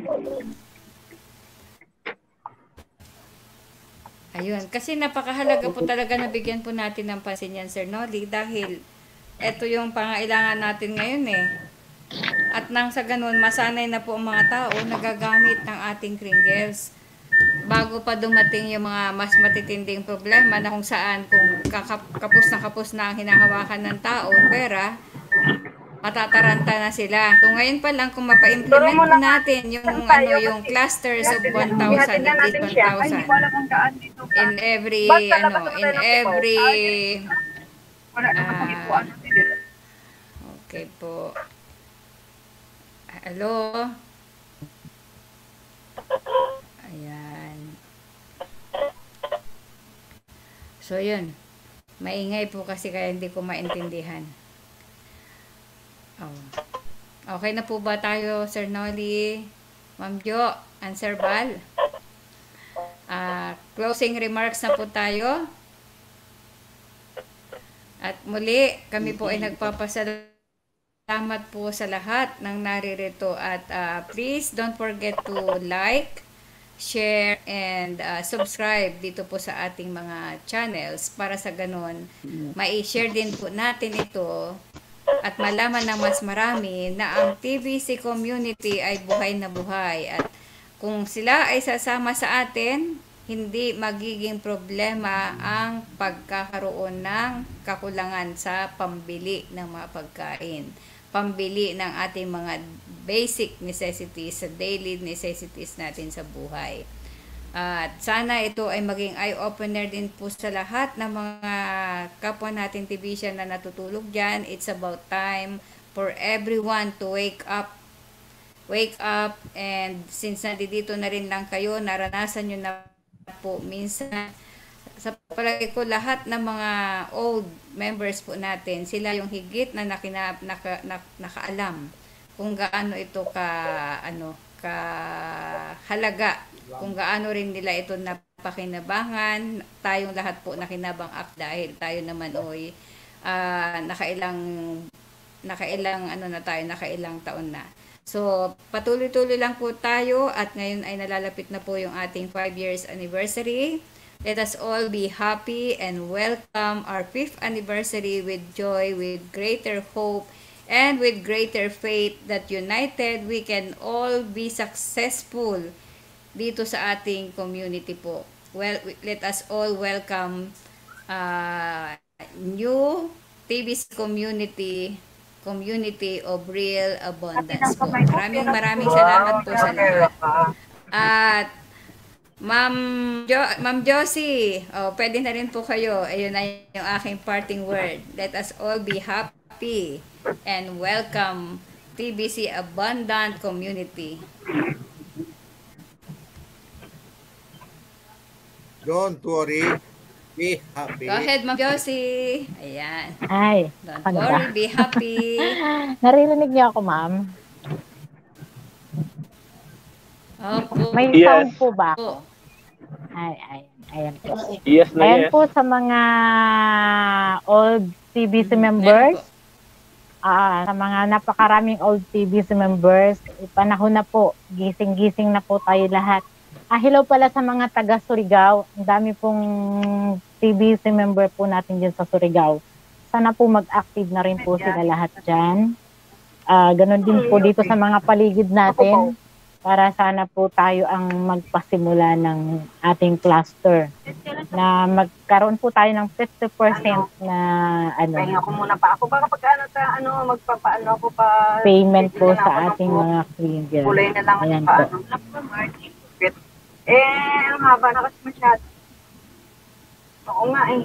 Ayun. Kasi napakahalaga po talaga na bigyan po natin ng pansin yan, Sir Noli, dahil ito yung pangailangan natin ngayon eh. At nang sa ganun, masanay na po ang mga tao nagagamit ng ating Kringles. Bago pa dumating yung mga mas matitinding problema na kung saan kung kapos na kapos na ang hinahawakan ng tao, pera, matataranta na sila. So ngayon pa lang kung mapa-implement po natin yung ano yung clusters of one thousand at least one thousand in every ano in every uh, okay po. Hello. Ayan. So yun. Maingay po kasi kaya hindi ko maintindihan. Oh. Okay na po ba tayo, Sir Noli, Ma'am Jo, and Sir Bal? Uh, closing remarks na po tayo. At muli, kami po ay nagpapasalamat po sa lahat ng naririto. At uh, please don't forget to like, share, and uh, subscribe dito po sa ating mga channels para sa ganun, mai-share din po natin ito at malaman ng mas marami na ang T V C community ay buhay na buhay. At kung sila ay sasama sa atin, hindi magiging problema ang pagkakaroon ng kakulangan sa pambili ng mga pagkain, pambili ng ating mga basic necessities, sa daily necessities natin sa buhay. At sana ito ay maging eye-opener din po sa lahat ng mga kapwa nating Tibisyan na natutulog dyan. It's about time for everyone to wake up. Wake up, and since nandito na rin lang kayo, naranasan nyo na po minsan sa palagay ko lahat ng mga old members po natin, sila yung higit na nakina, naka, na, nakaalam kung gaano ito ka ano ka halaga, kung gaano rin nila ito napakinabangan. Tayong lahat po nakinabang ak dahil tayo naman oy uh, nakailang nakailang ano na tayo, nakailang taon na. So, patuloy-tuloy lang po tayo at ngayon ay nalalapit na po yung ating five years anniversary. Let us all be happy and welcome our fifth anniversary with joy, with greater hope, and with greater faith that united we can all be successful dito sa ating community po. Well, let us all welcome uh, new T B C community, community of real abundance po. Maraming maraming salamat po sa lahat. At Ma'am jo Ma'am Josie, oh, pwede na rin po kayo. Ayun na yung aking parting word. Let us all be happy and welcome T B C Abundant Community. Don't worry, be happy. Go ahead, Ma'am Josie. Ayan. Ay, Don't ano worry, ba? be happy. Naririnig niyo ako, ma'am? Opo. May Yes. sound po ba? Opo. Ay, ay, ayan po. Yes na Ayan yes. po sa mga old T B C members, ah, sa mga napakaraming old T B C members, panahon na po, gising-gising na po tayo lahat. Ah, hello pala sa mga taga Surigao. Ang dami pong T B C member po natin dyan sa Surigao. Sana po mag-active na rin po sila lahat dyan. Ah, ganun din po dito sa mga paligid natin. Para sana po tayo ang magpasimula ng ating cluster. Na magkaroon po tayo ng fifty percent na ano. Pahinga ko muna pa ako. Baka pag ano, ta, ano magpapaano ako pa. Payment po sa ating mga cleaner. Kulay na lang Ayan pa. po. Eh, ang haba na kasi masyado. Oo nga eh.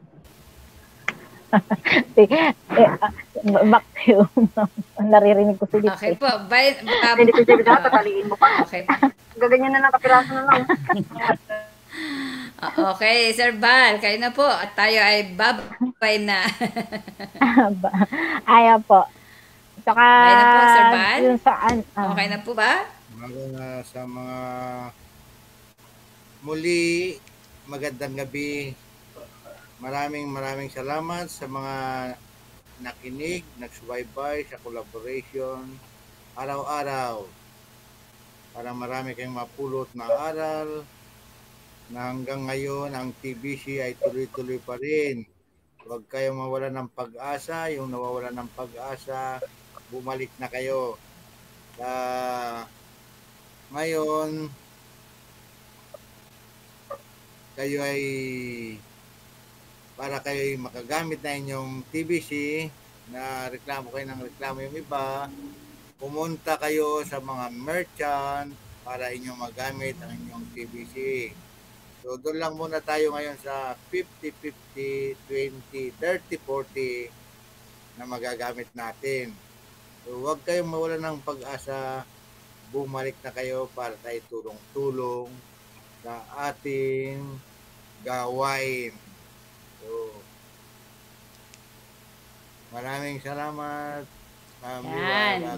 eh, uh, back to you. Naririnig ko si Dito. Okay po. Bye. Um, Hindi ko sabi dapat tataliin mo pa. okay. Gaganyan na lang, kapiraso na lang. Okay, Sir Val, kayo na po. At tayo ay babay na. Ayaw po. Saka, Bye na po, Sir Val. Yun saan, uh, Okay na po ba? Bago na sa mga muli, magandang gabi. Maraming maraming salamat sa mga nakinig, nagsubaybay sa collaboration araw-araw para marami kayong mapulot na aral na hanggang ngayon ang T B C ay tuloy-tuloy pa rin. Huwag kayong mawala ng pag-asa, yung nawawala ng pag-asa, bumalik na kayo. Uh, ngayon, kayo ay para kayo makagamit na inyong T B C, na reklamo kayo ng reklamo yung iba, pumunta kayo sa mga merchant para inyong magamit ang inyong T B C. So doon lang muna tayo ngayon sa fifty fifty, twenty, thirty forty na magagamit natin. So huwag kayong mawala ng pag-asa, bumalik na kayo para tayo tulong-tulong sa ating gawain. So, maraming salamat. Yan.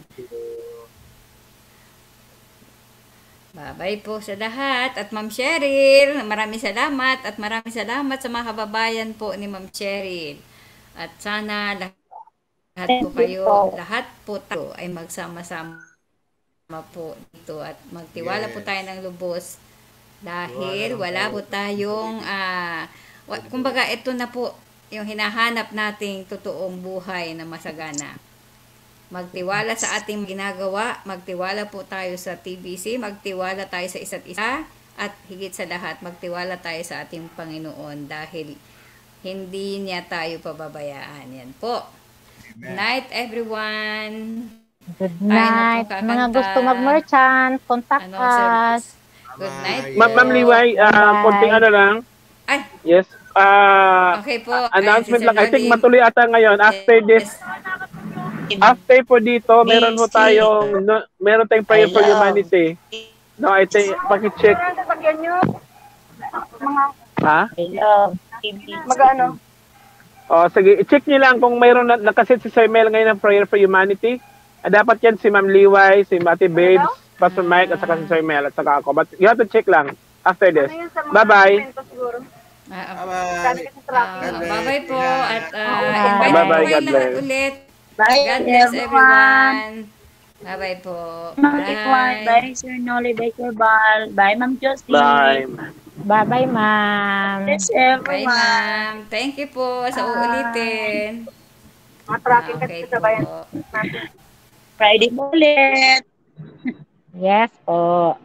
Bye-bye po sa lahat. At Ma'am Cheryl, maraming salamat. At maraming salamat sa mga kababayan po ni Ma'am Cheryl. At sana lahat, lahat po kayo, lahat po tayo ay magsama-sama po dito. At magtiwala Yes. po tayo ng lubos. Dahil wala po tayong... Uh, kumbaga, ito na po yung hinahanap nating totoong buhay na masagana. Magtiwala sa ating ginagawa, magtiwala po tayo sa T B C, magtiwala tayo sa isa't isa, at higit sa lahat, magtiwala tayo sa ating Panginoon dahil hindi niya tayo pababayaan. Yan po. Good night, everyone. Good Tayo na night. po Mga kakanta. gusto mag-merchant, contact Ano, sir? us. Good night. Ma'am Ma'am Liway, uh, Bye. konting ano lang. Ay, Yes. Uh, okay po. announcement Ay, si Sir lang. I think Loli. matuloy ata ngayon. After this, Yes. after po dito, meron po tayong, no, meron tayong prayer for Hello. humanity. No, I think, paki-check. Sasakyan nyo. Mga Ha? Hello. Mag-ano? O, sige. I-check niyo lang kung mayroon na, nakasit si Sir Mel ngayon ng Prayer for Humanity. Ah, dapat yan si Ma'am Liway, si Mati Babes, Pastor Mike, at saka si Sir Mel, at saka ako. But you have to check lang after this. Ano yun sa mga Bye-bye. evento siguro? Ah, Bye-bye. ah, bye-bye po. At uh, Bye-bye. invite Bye-bye, po kayo God lahat bless. ulit. Bye, God bless everyone. everyone. Bye-bye po. Bye. Bye, Sir Noli. Bye, Sir Bal. Bye, Ma'am Josie. Bye. Bye-bye, Ma'am. Yes, Bye, everyone. ma'am. Thank you po sa uulitin. Mga tracking Okay kasi sa bayan po. natin. Friday ulit. Yes po.